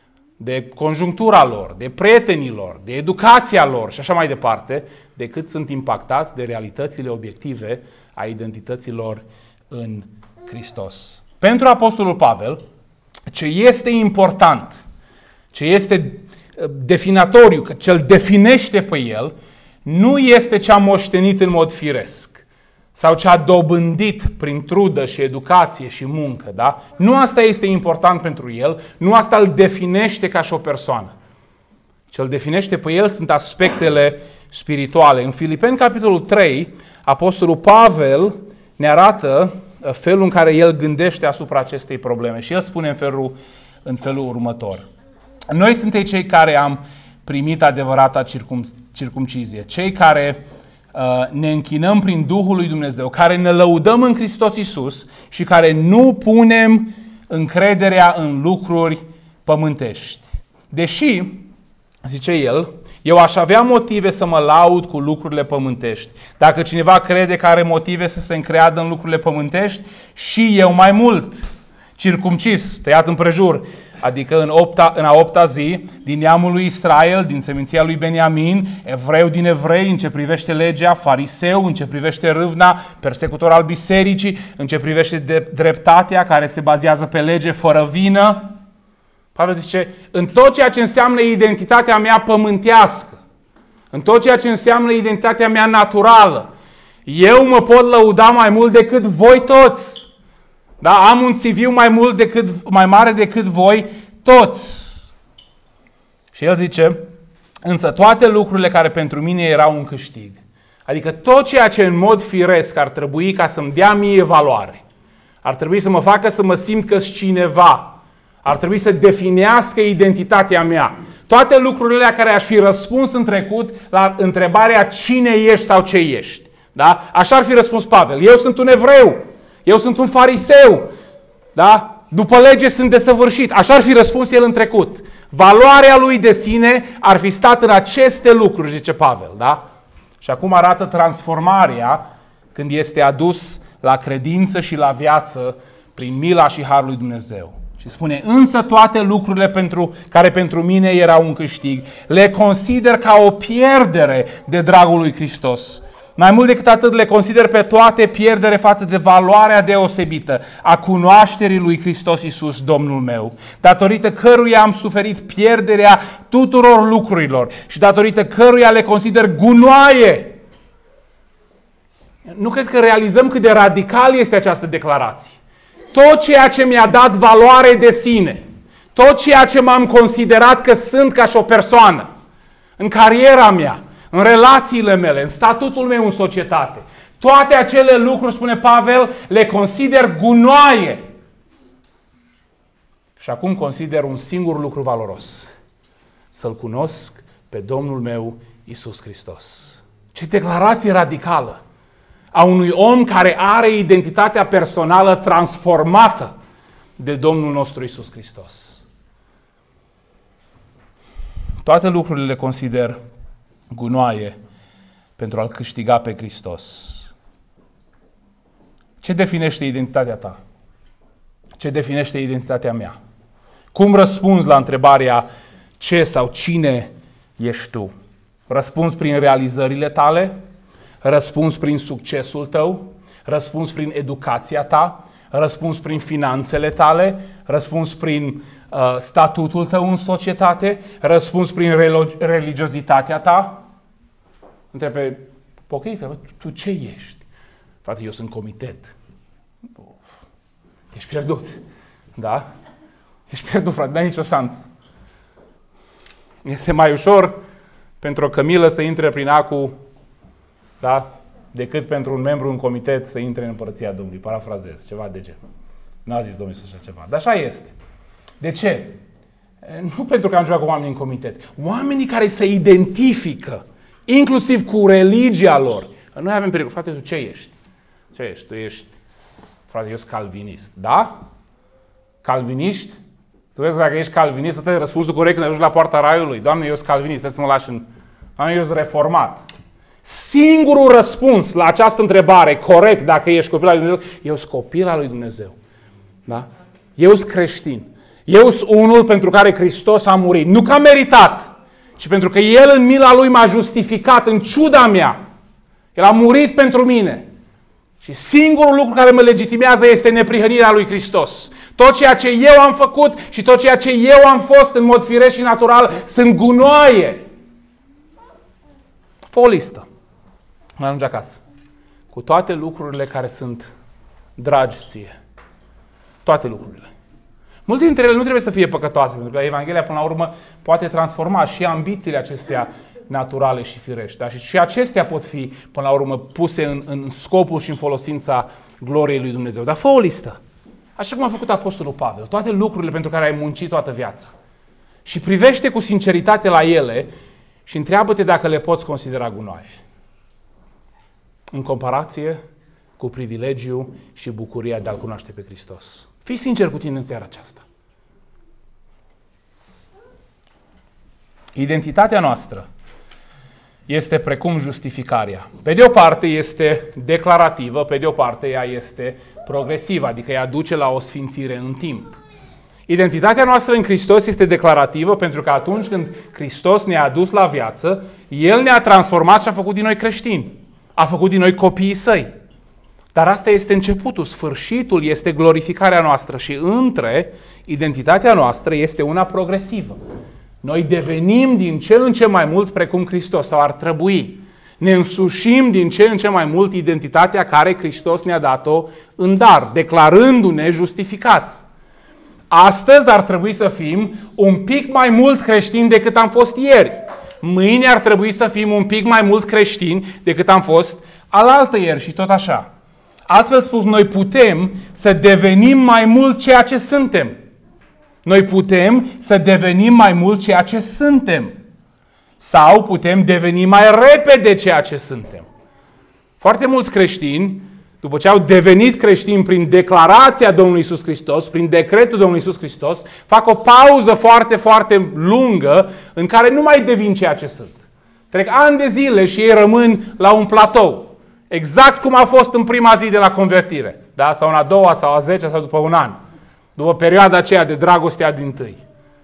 de conjunctura lor, de prietenii lor, de educația lor și așa mai departe, decât sunt impactați de realitățile obiective a identităților în Hristos. Pentru Apostolul Pavel, ce este important, ce este definitoriu, ce îl definește pe el, nu este ce a moștenit în mod firesc sau ce a dobândit prin trudă și educație și muncă. Da? Nu asta este important pentru el, nu asta îl definește ca și o persoană. Ce îl definește pe el sunt aspectele spirituale. În Filipeni, capitolul 3, Apostolul Pavel ne arată felul în care el gândește asupra acestei probleme. Și el spune în felul următor. Noi suntem cei care am primit adevărata circumcizie, cei care ne închinăm prin Duhul lui Dumnezeu, care ne lăudăm în Hristos Iisus și care nu punem încrederea în lucruri pământești. Deși, zice el, eu aș avea motive să mă laud cu lucrurile pământești. Dacă cineva crede că are motive să se încreadă în lucrurile pământești, și eu mai mult, circumcis, tăiat împrejur, adică în a opta zi, din neamul lui Israel, din seminția lui Beniamin, evreu din evrei, în ce privește legea, fariseu, în ce privește râvna, persecutor al bisericii, în ce privește dreptatea care se bazează pe lege fără vină. Pavel zice, în tot ceea ce înseamnă identitatea mea pământească, în tot ceea ce înseamnă identitatea mea naturală, eu mă pot lăuda mai mult decât voi toți. Da? Am un CV mai mare decât voi toți. Și el zice, însă toate lucrurile care pentru mine erau un câștig, adică tot ceea ce în mod firesc ar trebui ca să-mi dea mie valoare, ar trebui să mă facă să mă simt că-s cineva, ar trebui să definească identitatea mea. Toate lucrurile care aș fi răspuns în trecut la întrebarea cine ești sau ce ești. Da? Așa ar fi răspuns Pavel. Eu sunt un evreu. Eu sunt un fariseu. Da? După lege sunt desăvârșit. Așa ar fi răspuns el în trecut. Valoarea lui de sine ar fi stat în aceste lucruri, zice Pavel. Da? Și acum arată transformarea când este adus la credință și la viață prin mila și harul lui Dumnezeu. Și spune, însă toate lucrurile care pentru mine erau un câștig, le consider ca o pierdere de dragul lui Hristos. Mai mult decât atât, le consider pe toate pierdere față de valoarea deosebită a cunoașterii lui Hristos Iisus, Domnul meu, datorită căruia am suferit pierderea tuturor lucrurilor și datorită căruia le consider gunoaie. Nu cred că realizăm cât de radical este această declarație. Tot ceea ce mi-a dat valoare de sine, tot ceea ce m-am considerat că sunt ca și o persoană, în cariera mea, în relațiile mele, în statutul meu în societate, toate acele lucruri, spune Pavel, le consider gunoaie. Și acum consider un singur lucru valoros, să-L cunosc pe Domnul meu, Iisus Hristos. Ce declarație radicală a unui om care are identitatea personală transformată de Domnul nostru Iisus Hristos. Toate lucrurile le consider gunoaie pentru a-L câștiga pe Hristos. Ce definește identitatea ta? Ce definește identitatea mea? Cum răspunzi la întrebarea ce sau cine ești tu? Răspunzi prin realizările tale? Răspunzi prin succesul tău? Răspunzi prin educația ta? Răspunzi prin finanțele tale? Răspunzi prin statutul tău în societate? Răspunzi prin religiozitatea ta? Întrebe pe pocăiță, tu ce ești? Frate, eu sunt comitet. Ești pierdut. Da? Ești pierdut, frate, n-ai nicio șansă. Este mai ușor pentru o cămilă să intre prin acu, da? Decât pentru un membru în comitet să intre în Împărăția Domnului. Parafrazez, ceva de genul. N-a zis Domnul Iisus așa ceva. Dar așa este. De ce? Nu pentru că am ceva cu oamenii în comitet. Oamenii care se identifică, inclusiv cu religia lor. Noi avem pericol. Frate, tu ce ești? Ce ești? Tu ești, frate, eu sunt calvinist. Da? Calviniști? Tu vezi că dacă ești calvinist, ăsta e răspunsul corect când ajungi la poarta raiului. Doamne, eu sunt calvinist, trebuie să mă lași în... Doamne, eu sunt reformat. Singurul răspuns la această întrebare, corect, dacă ești copil al lui Dumnezeu, eu sunt copil al lui Dumnezeu. Da? Eu sunt creștin. Eu sunt unul pentru care Hristos a murit. Nu că a meritat, ci pentru că El în mila Lui m-a justificat în ciuda mea. El a murit pentru mine. Și singurul lucru care mă legitimează este neprihănirea lui Hristos. Tot ceea ce eu am făcut și tot ceea ce eu am fost în mod firesc și natural sunt gunoaie. Fă o listă. Mă ajunge acasă. Cu toate lucrurile care sunt dragi ție. Toate lucrurile. Multe dintre ele nu trebuie să fie păcătoase, pentru că Evanghelia, până la urmă, poate transforma și ambițiile acestea naturale și firești. Da? Și acestea pot fi, până la urmă, puse în scopul și în folosința gloriei lui Dumnezeu. Dar fă o listă. Așa cum a făcut Apostolul Pavel. Toate lucrurile pentru care ai muncit toată viața. Și privește cu sinceritate la ele și întreabă-te dacă le poți considera gunoaie. În comparație cu privilegiul și bucuria de a-L cunoaște pe Hristos. Fii sincer cu tine în seara aceasta. Identitatea noastră este precum justificarea. Pe de o parte este declarativă, pe de o parte ea este progresivă, adică ea duce la o sfințire în timp. Identitatea noastră în Hristos este declarativă pentru că atunci când Hristos ne-a adus la viață, El ne-a transformat și a făcut din noi creștini. A făcut din noi copiii Săi. Dar asta este începutul, sfârșitul este glorificarea noastră și între identitatea noastră este una progresivă. Noi devenim din ce în ce mai mult precum Hristos, sau ar trebui. Ne însușim din ce în ce mai mult identitatea care Hristos ne-a dat-o în dar, declarându-ne justificați. Astăzi ar trebui să fim un pic mai mult creștini decât am fost ieri. Mâine ar trebui să fim un pic mai mult creștini decât am fost alaltăieri și tot așa. Altfel spus, noi putem să devenim mai mult ceea ce suntem. Noi putem să devenim mai mult ceea ce suntem. Sau putem deveni mai repede ceea ce suntem. Foarte mulți creștini, după ce au devenit creștini prin declarația Domnului Iisus Hristos, prin decretul Domnului Iisus Hristos, fac o pauză foarte, foarte lungă în care nu mai devin ceea ce sunt. Trec ani de zile și ei rămân la un platou. Exact cum a fost în prima zi de la convertire. Da? Sau în a doua, sau a 10 sau după un an. După perioada aceea de dragostea dintâi.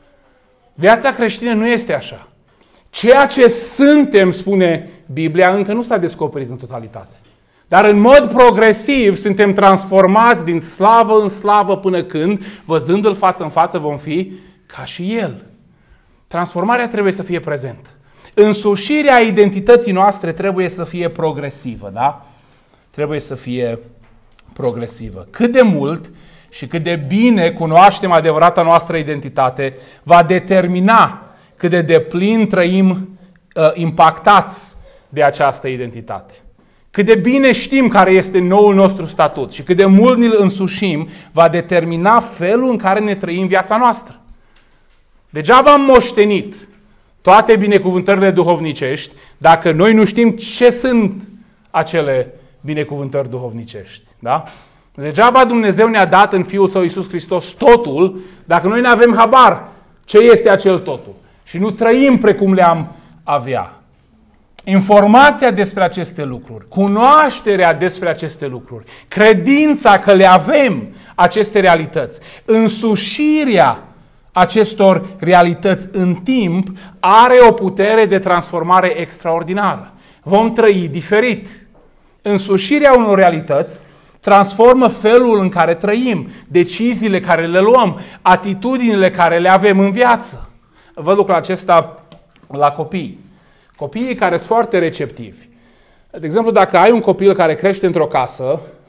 Viața creștină nu este așa. Ceea ce suntem, spune Biblia, încă nu s-a descoperit în totalitate. Dar în mod progresiv suntem transformați din slavă în slavă până când, văzându-L față în față, vom fi ca și El. Transformarea trebuie să fie prezentă. Însușirea identității noastre trebuie să fie progresivă, da? Trebuie să fie progresivă. Cât de mult și cât de bine cunoaștem adevărata noastră identitate va determina cât de deplin trăim impactați de această identitate. Cât de bine știm care este noul nostru statut și cât de mult ne-l însușim va determina felul în care ne trăim viața noastră. Degeaba am moștenit toate binecuvântările duhovnicești dacă noi nu știm ce sunt acele binecuvântări duhovnicești. Da? Degeaba Dumnezeu ne-a dat în Fiul Său Iisus Hristos totul dacă noi nu avem habar ce este acel totul și nu trăim precum le-am avea. Informația despre aceste lucruri, cunoașterea despre aceste lucruri, credința că le avem aceste realități, însușirea acestor realități în timp are o putere de transformare extraordinară. Vom trăi diferit. Însușirea unor realități transformă felul în care trăim, deciziile care le luăm, atitudinile care le avem în viață. Văd lucrul acesta la copii. Copiii care sunt foarte receptivi. De exemplu, dacă ai un copil care crește într-o casă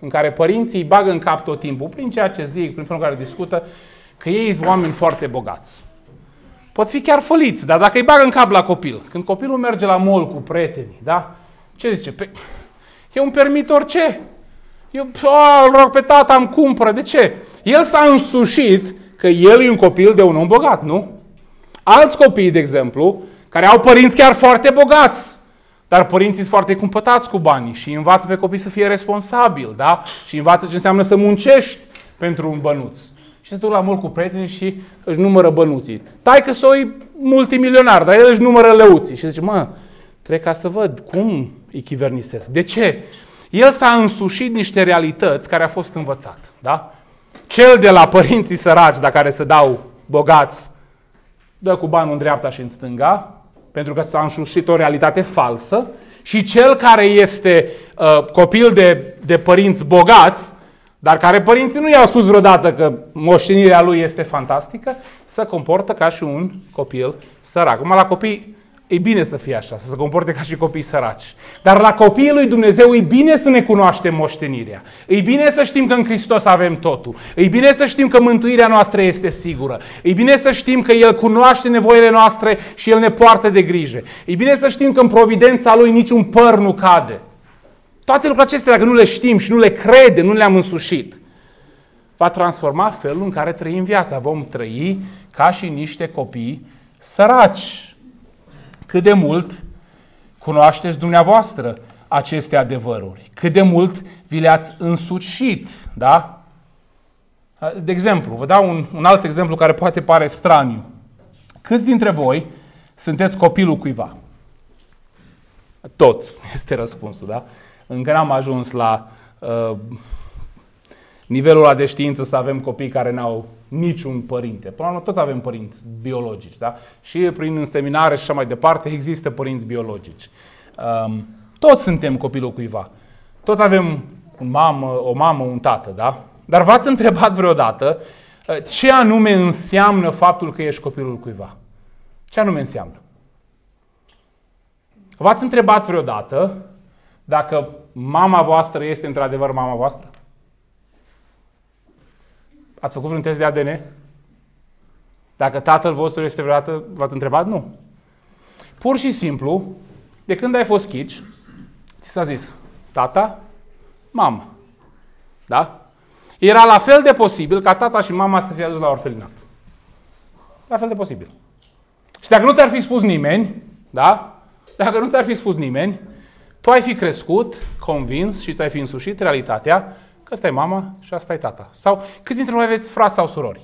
în care părinții îi bagă în cap tot timpul, prin ceea ce zic, prin felul în care discută, că ei sunt oameni foarte bogați. Pot fi chiar făliți, dar dacă îi bagă în cap la copil, când copilul merge la mall cu prietenii, da? Ce zice? Eu îmi permit orice. Eu îl rog pe tata, îmi cumpără. De ce? El s-a însușit că el e un copil de un om bogat, nu? Alți copii, de exemplu, care au părinți chiar foarte bogați, dar părinții sunt foarte cumpătați cu banii și învață pe copii să fie responsabili, da? Și învață ce înseamnă să muncești pentru un bănuț. Și se duc la mall cu prietenii și își numără bănuții. Taică-s-o e multimilionar, dar el își numără leuții. Și zice, trec ca să văd cum îi chivernisesc. De ce? El s-a însușit niște realități care a fost învățat, da? Cel de la părinții săraci, dar care se dau bogați, dă cu banul în dreapta și în stânga, pentru că s-a însușit o realitate falsă, și cel care este copil de părinți bogați, dar care părinții nu i-au spus vreodată că moștenirea lui este fantastică, se comportă ca și un copil sărac. Acum la copii e bine să fie așa, să se comporte ca și copii săraci. Dar la copiii lui Dumnezeu e bine să ne cunoaștem moștenirea. E bine să știm că în Hristos avem totul. E bine să știm că mântuirea noastră este sigură. E bine să știm că El cunoaște nevoile noastre și El ne poartă de grijă. E bine să știm că în providența Lui niciun păr nu cade. Toate lucrurile acestea, dacă nu le știm și nu le credem, nu le-am însușit, va transforma felul în care trăim viața. Vom trăi ca și niște copii săraci. Cât de mult cunoașteți dumneavoastră aceste adevăruri? Cât de mult vi le-ați însușit, da? De exemplu, vă dau un alt exemplu care poate pare straniu. Câți dintre voi sunteți copilul cuiva? Toți, este răspunsul, da? Încă n-am ajuns la nivelul ăla de știință să avem copii care n-au niciun părinte. Până la urmă, toți avem părinți biologici, da? Și prin înseminare și așa mai departe există părinți biologici. Toți suntem copilul cuiva. Toți avem o mamă, un tată, da? Dar v-ați întrebat vreodată ce anume înseamnă faptul că ești copilul cuiva? Ce anume înseamnă? V-ați întrebat vreodată dacă mama voastră este într-adevăr mama voastră? Ați făcut vreun test de ADN? Dacă tatăl vostru este vreodată, v-ați întrebat? Nu. Pur și simplu, de când ai fost chici, ți s-a zis tata, mama. Da? Era la fel de posibil ca tata și mama să fie adus la orfelinat. La fel de posibil. Și dacă nu te-ar fi spus nimeni, da? Dacă nu te-ar fi spus nimeni, tu ai fi crescut, convins și ți-ai fi însușit realitatea că ăsta e mama și asta e tata. Sau câți dintre voi aveți frați sau surori?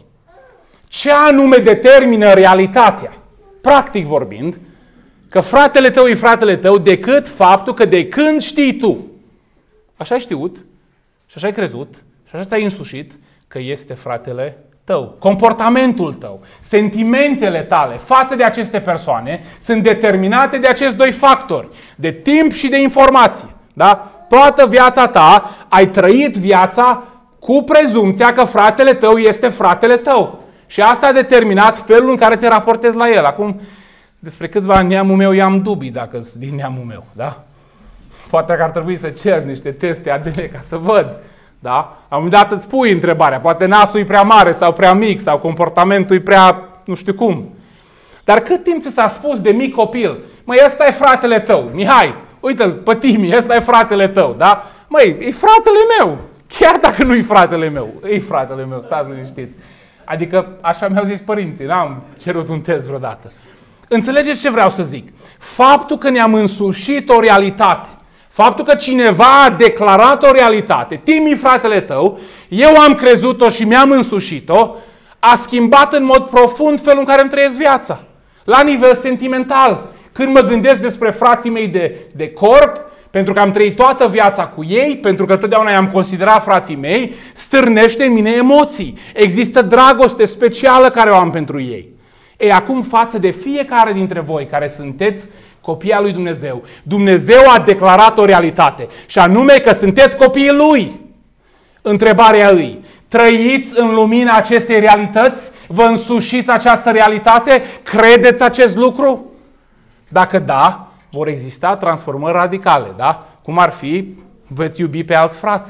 Ce anume determină realitatea, practic vorbind, că fratele tău e fratele tău, decât faptul că de când știi tu, așa ai știut și așa ai crezut și așa ți-ai însușit că este fratele tău. Comportamentul tău, sentimentele tale față de aceste persoane sunt determinate de acești doi factori, de timp și de informație. Da? Toată viața ta ai trăit viața cu prezumția că fratele tău este fratele tău. Și asta a determinat felul în care te raportezi la el. Acum, despre câțiva neamul meu, eu am dubii dacă sunt din neamul meu. Da? Poate că ar trebui să cer niște teste ADN ca să văd. Da? La un moment dat îți pui întrebarea. Poate nasul e prea mare sau prea mic sau comportamentul e prea nu știu cum. Dar cât timp ți s-a spus de mic copil, măi, ăsta e fratele tău, Mihai, uite-l pe Timi, ăsta e fratele tău, da? Măi, e fratele meu, chiar dacă nu e fratele meu, e fratele meu, stați liniștiți. Adică așa mi-au zis părinții, n-am cerut un test vreodată. Înțelegeți ce vreau să zic? Faptul că ne-am însușit o realitate, faptul că cineva a declarat o realitate, Timi, fratele tău, eu am crezut-o și mi-am însușit-o, a schimbat în mod profund felul în care îmi trăiesc viața. La nivel sentimental. Când mă gândesc despre frații mei de corp, pentru că am trăit toată viața cu ei, pentru că totdeauna i-am considerat frații mei, stârnește în mine emoții. Există dragoste specială care o am pentru ei. Ei, acum față de fiecare dintre voi care sunteți copii al lui Dumnezeu, Dumnezeu a declarat o realitate și anume că sunteți copiii Lui. Întrebarea îi, trăiți în lumina acestei realități? Vă însușiți această realitate? Credeți acest lucru? Dacă da, vor exista transformări radicale, da? Cum ar fi, veți iubi pe alți frați,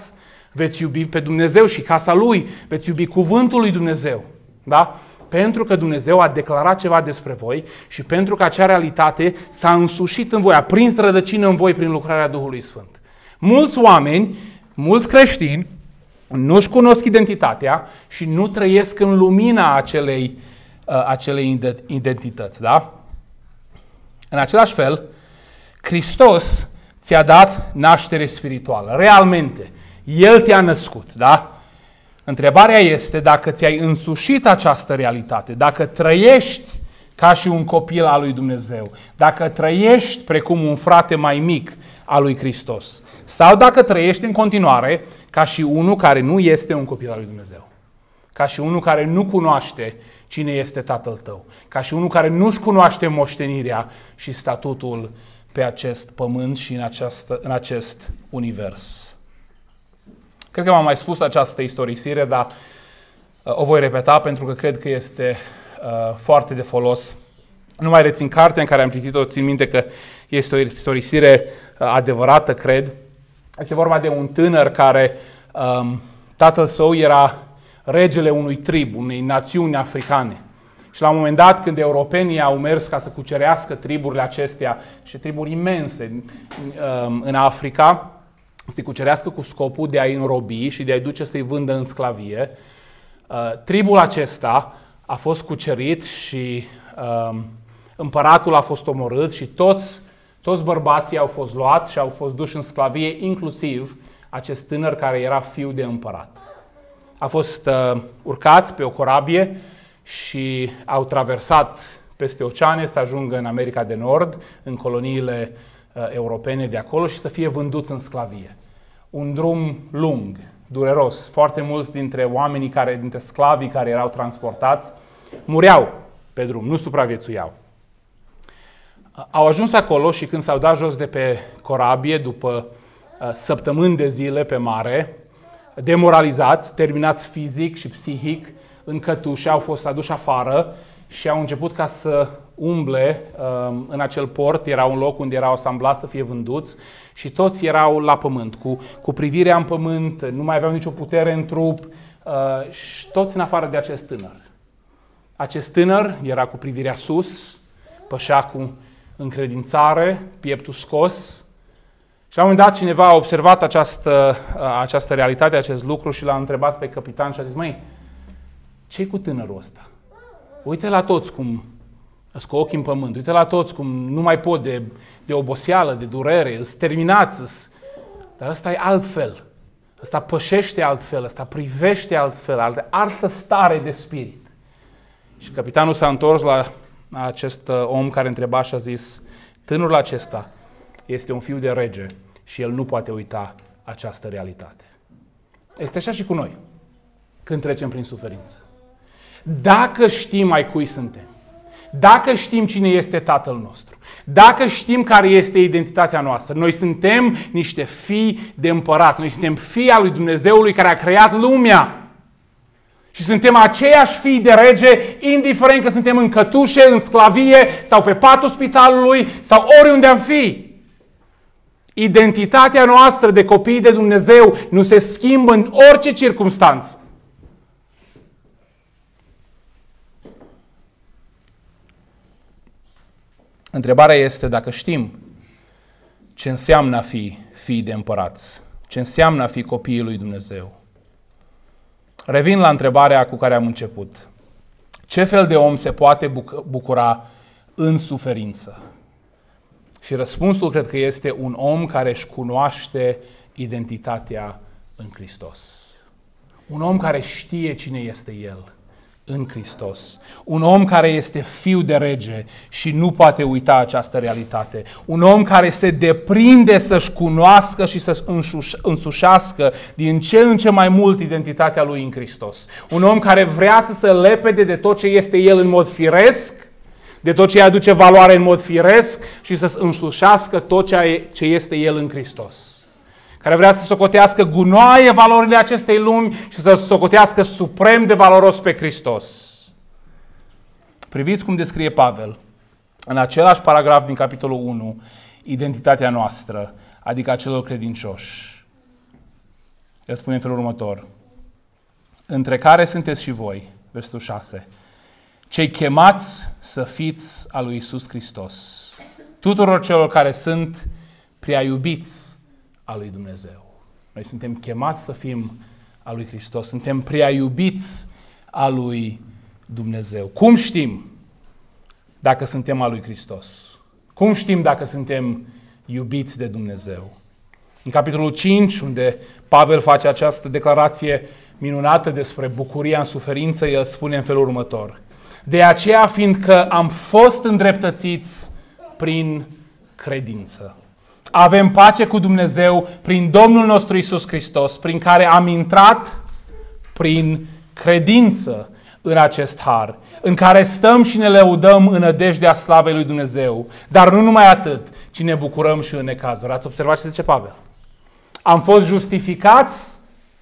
veți iubi pe Dumnezeu și casa Lui, veți iubi cuvântul lui Dumnezeu. Da? Pentru că Dumnezeu a declarat ceva despre voi și pentru că acea realitate s-a însușit în voi, a prins rădăcină în voi prin lucrarea Duhului Sfânt. Mulți oameni, mulți creștini, nu-și cunosc identitatea și nu trăiesc în lumina acelei identități. Da? În același fel, Hristos ți-a dat naștere spirituală, realmente. El te-a născut, da? Întrebarea este dacă ți-ai însușit această realitate, dacă trăiești ca și un copil al lui Dumnezeu, dacă trăiești precum un frate mai mic al lui Hristos, sau dacă trăiești în continuare ca și unul care nu este un copil al lui Dumnezeu, ca și unul care nu cunoaște cine este Tatăl tău, ca și unul care nu-și cunoaște moștenirea și statutul pe acest pământ și în acest univers. Cred că m-am mai spus această istorisire, dar o voi repeta pentru că cred că este foarte de folos. Nu mai rețin cartea în care am citit-o, țin minte că este o istorisire adevărată, cred. Este vorba de un tânăr care tatăl său era regele unui trib, unei națiuni africane. Și la un moment dat, când europenii au mers ca să cucerească triburile acestea, și triburi imense în Africa, să-i cucerească cu scopul de a-i înrobi și de a-i duce să-i vândă în sclavie, tribul acesta a fost cucerit și împăratul a fost omorât și toți bărbații au fost luați și au fost duși în sclavie, inclusiv acest tânăr care era fiu de împărat. A fost urcați pe o corabie și au traversat peste oceane să ajungă în America de Nord, în coloniile europene de acolo și să fie vânduți în sclavie. Un drum lung, dureros. Foarte mulți dintre dintre sclavii care erau transportați, mureau pe drum, nu supraviețuiau. Au ajuns acolo și când s-au dat jos de pe corabie, după săptămâni de zile pe mare, demoralizați, terminați fizic și psihic, în cătușe, au fost aduși afară și au început ca să umble în acel port. Era un loc unde erau asamblați să fie vânduți și toți erau la pământ, cu privirea în pământ, nu mai aveau nicio putere în trup și toți în afară de acest tânăr. Acest tânăr era cu privirea sus, pășea cu încredințare, pieptul scos și la un moment dat cineva a observat această realitate, acest lucru și l-a întrebat pe capitan și a zis: măi, ce-i cu tânărul ăsta? Uite la toți cum sunt cu ochii în pământ, uite la toți cum nu mai pot de oboseală, de durere, îs terminați, dar ăsta e altfel. Ăsta pășește altfel, ăsta privește altfel, altă stare de spirit. Și capitanul s-a întors la acest om care întreba și a zis: tânărul acesta este un fiu de rege și el nu poate uita această realitate. Este așa și cu noi când trecem prin suferință. Dacă știm ai cui suntem, dacă știm cine este Tatăl nostru, dacă știm care este identitatea noastră, noi suntem niște fii de împărat, noi suntem fii al lui Dumnezeului care a creat lumea. Și suntem aceiași fii de rege, indiferent că suntem în cătușe, în sclavie sau pe patul spitalului sau oriunde am fi. Identitatea noastră de copii de Dumnezeu nu se schimbă în orice circumstanță. Întrebarea este dacă știm ce înseamnă a fi fii de împărați, ce înseamnă a fi copiii lui Dumnezeu. Revin la întrebarea cu care am început. Ce fel de om se poate bucura în suferință? Și răspunsul cred că este un om care își cunoaște identitatea în Hristos. Un om care știe cine este el în Hristos. Un om care este fiu de rege și nu poate uita această realitate. Un om care se deprinde să-și cunoască și să însușească din ce în ce mai mult identitatea lui în Hristos. Un om care vrea să se lepede de tot ce este el în mod firesc, de tot ce îi aduce valoare în mod firesc și să însușească tot ce este el în Hristos. Care vrea să socotească gunoaie valorile acestei lumi și să socotească suprem de valoros pe Hristos. Priviți cum descrie Pavel, în același paragraf din capitolul 1, identitatea noastră, adică a celor credincioși. El spune în felul următor: între care sunteți și voi, versetul 6, cei chemați să fiți al lui Iisus Hristos, tuturor celor care sunt prea iubiți al lui Dumnezeu. Noi suntem chemați să fim al lui Hristos, suntem prea iubiți al lui Dumnezeu. Cum știm dacă suntem al lui Hristos? Cum știm dacă suntem iubiți de Dumnezeu? În capitolul 5, unde Pavel face această declarație minunată despre bucuria în suferință, el spune în felul următor: de aceea, fiindcă am fost îndreptățiți prin credință, avem pace cu Dumnezeu prin Domnul nostru Iisus Hristos, prin care am intrat prin credință în acest har, în care stăm și ne lăudăm în nădejdea slavei lui Dumnezeu. Dar nu numai atât, ci ne bucurăm și în necazuri. Ați observat ce zice Pavel? Am fost justificați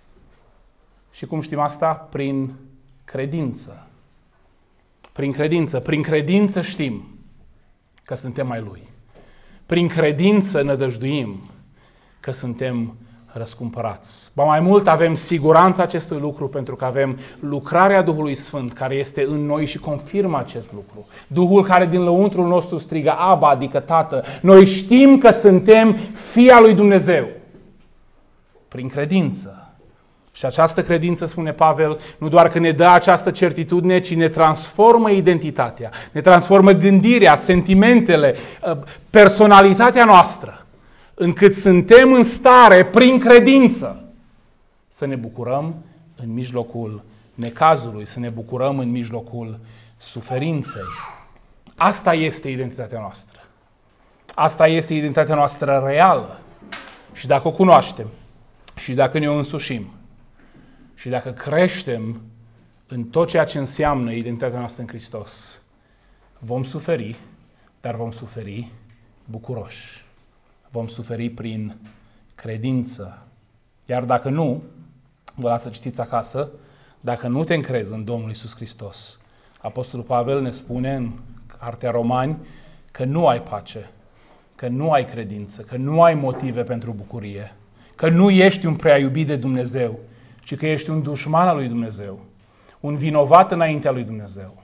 și cum știm asta? Prin credință. Prin credință. Prin credință știm că suntem ai Lui. Prin credință nădăjduim că suntem răscumpărați. Ba mai mult, avem siguranța acestui lucru pentru că avem lucrarea Duhului Sfânt care este în noi și confirmă acest lucru. Duhul care din lăuntrul nostru strigă Abba, adică Tată. Noi știm că suntem fii al lui Dumnezeu. Prin credință. Și această credință, spune Pavel, nu doar că ne dă această certitudine, ci ne transformă identitatea, ne transformă gândirea, sentimentele, personalitatea noastră, încât suntem în stare, prin credință, să ne bucurăm în mijlocul necazului, să ne bucurăm în mijlocul suferinței. Asta este identitatea noastră. Asta este identitatea noastră reală. Și dacă o cunoaștem, și dacă ne o însușim, și dacă creștem în tot ceea ce înseamnă identitatea noastră în Hristos, vom suferi, dar vom suferi bucuroși. Vom suferi prin credință. Iar dacă nu, vă las să citiți acasă, dacă nu te încrezi în Domnul Iisus Hristos, Apostolul Pavel ne spune în Cartea Romani că nu ai pace, că nu ai credință, că nu ai motive pentru bucurie, că nu ești un prea iubit de Dumnezeu, ci că ești un dușman al lui Dumnezeu, un vinovat înaintea lui Dumnezeu.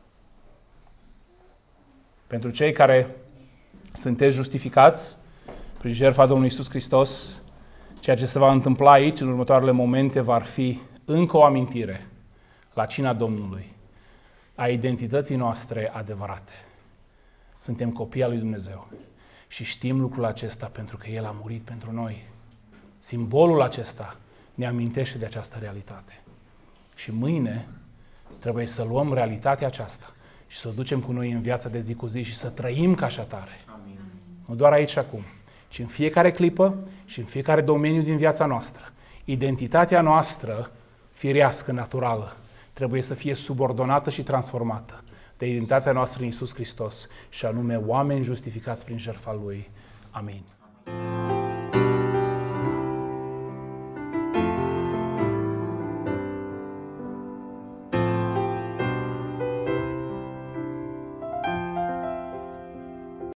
Pentru cei care sunteți justificați prin jertfa Domnului Iisus Hristos, ceea ce se va întâmpla aici în următoarele momente va fi încă o amintire la cina Domnului a identității noastre adevărate. Suntem copii al lui Dumnezeu și știm lucrul acesta pentru că El a murit pentru noi. Simbolul acesta ne amintește de această realitate. Și mâine trebuie să luăm realitatea aceasta și să o ducem cu noi în viața de zi cu zi și să trăim ca și atare. Amin. Nu doar aici și acum, ci în fiecare clipă și în fiecare domeniu din viața noastră. Identitatea noastră, firească, naturală, trebuie să fie subordonată și transformată de identitatea noastră în Iisus Hristos și anume oameni justificați prin jertfa Lui. Amin.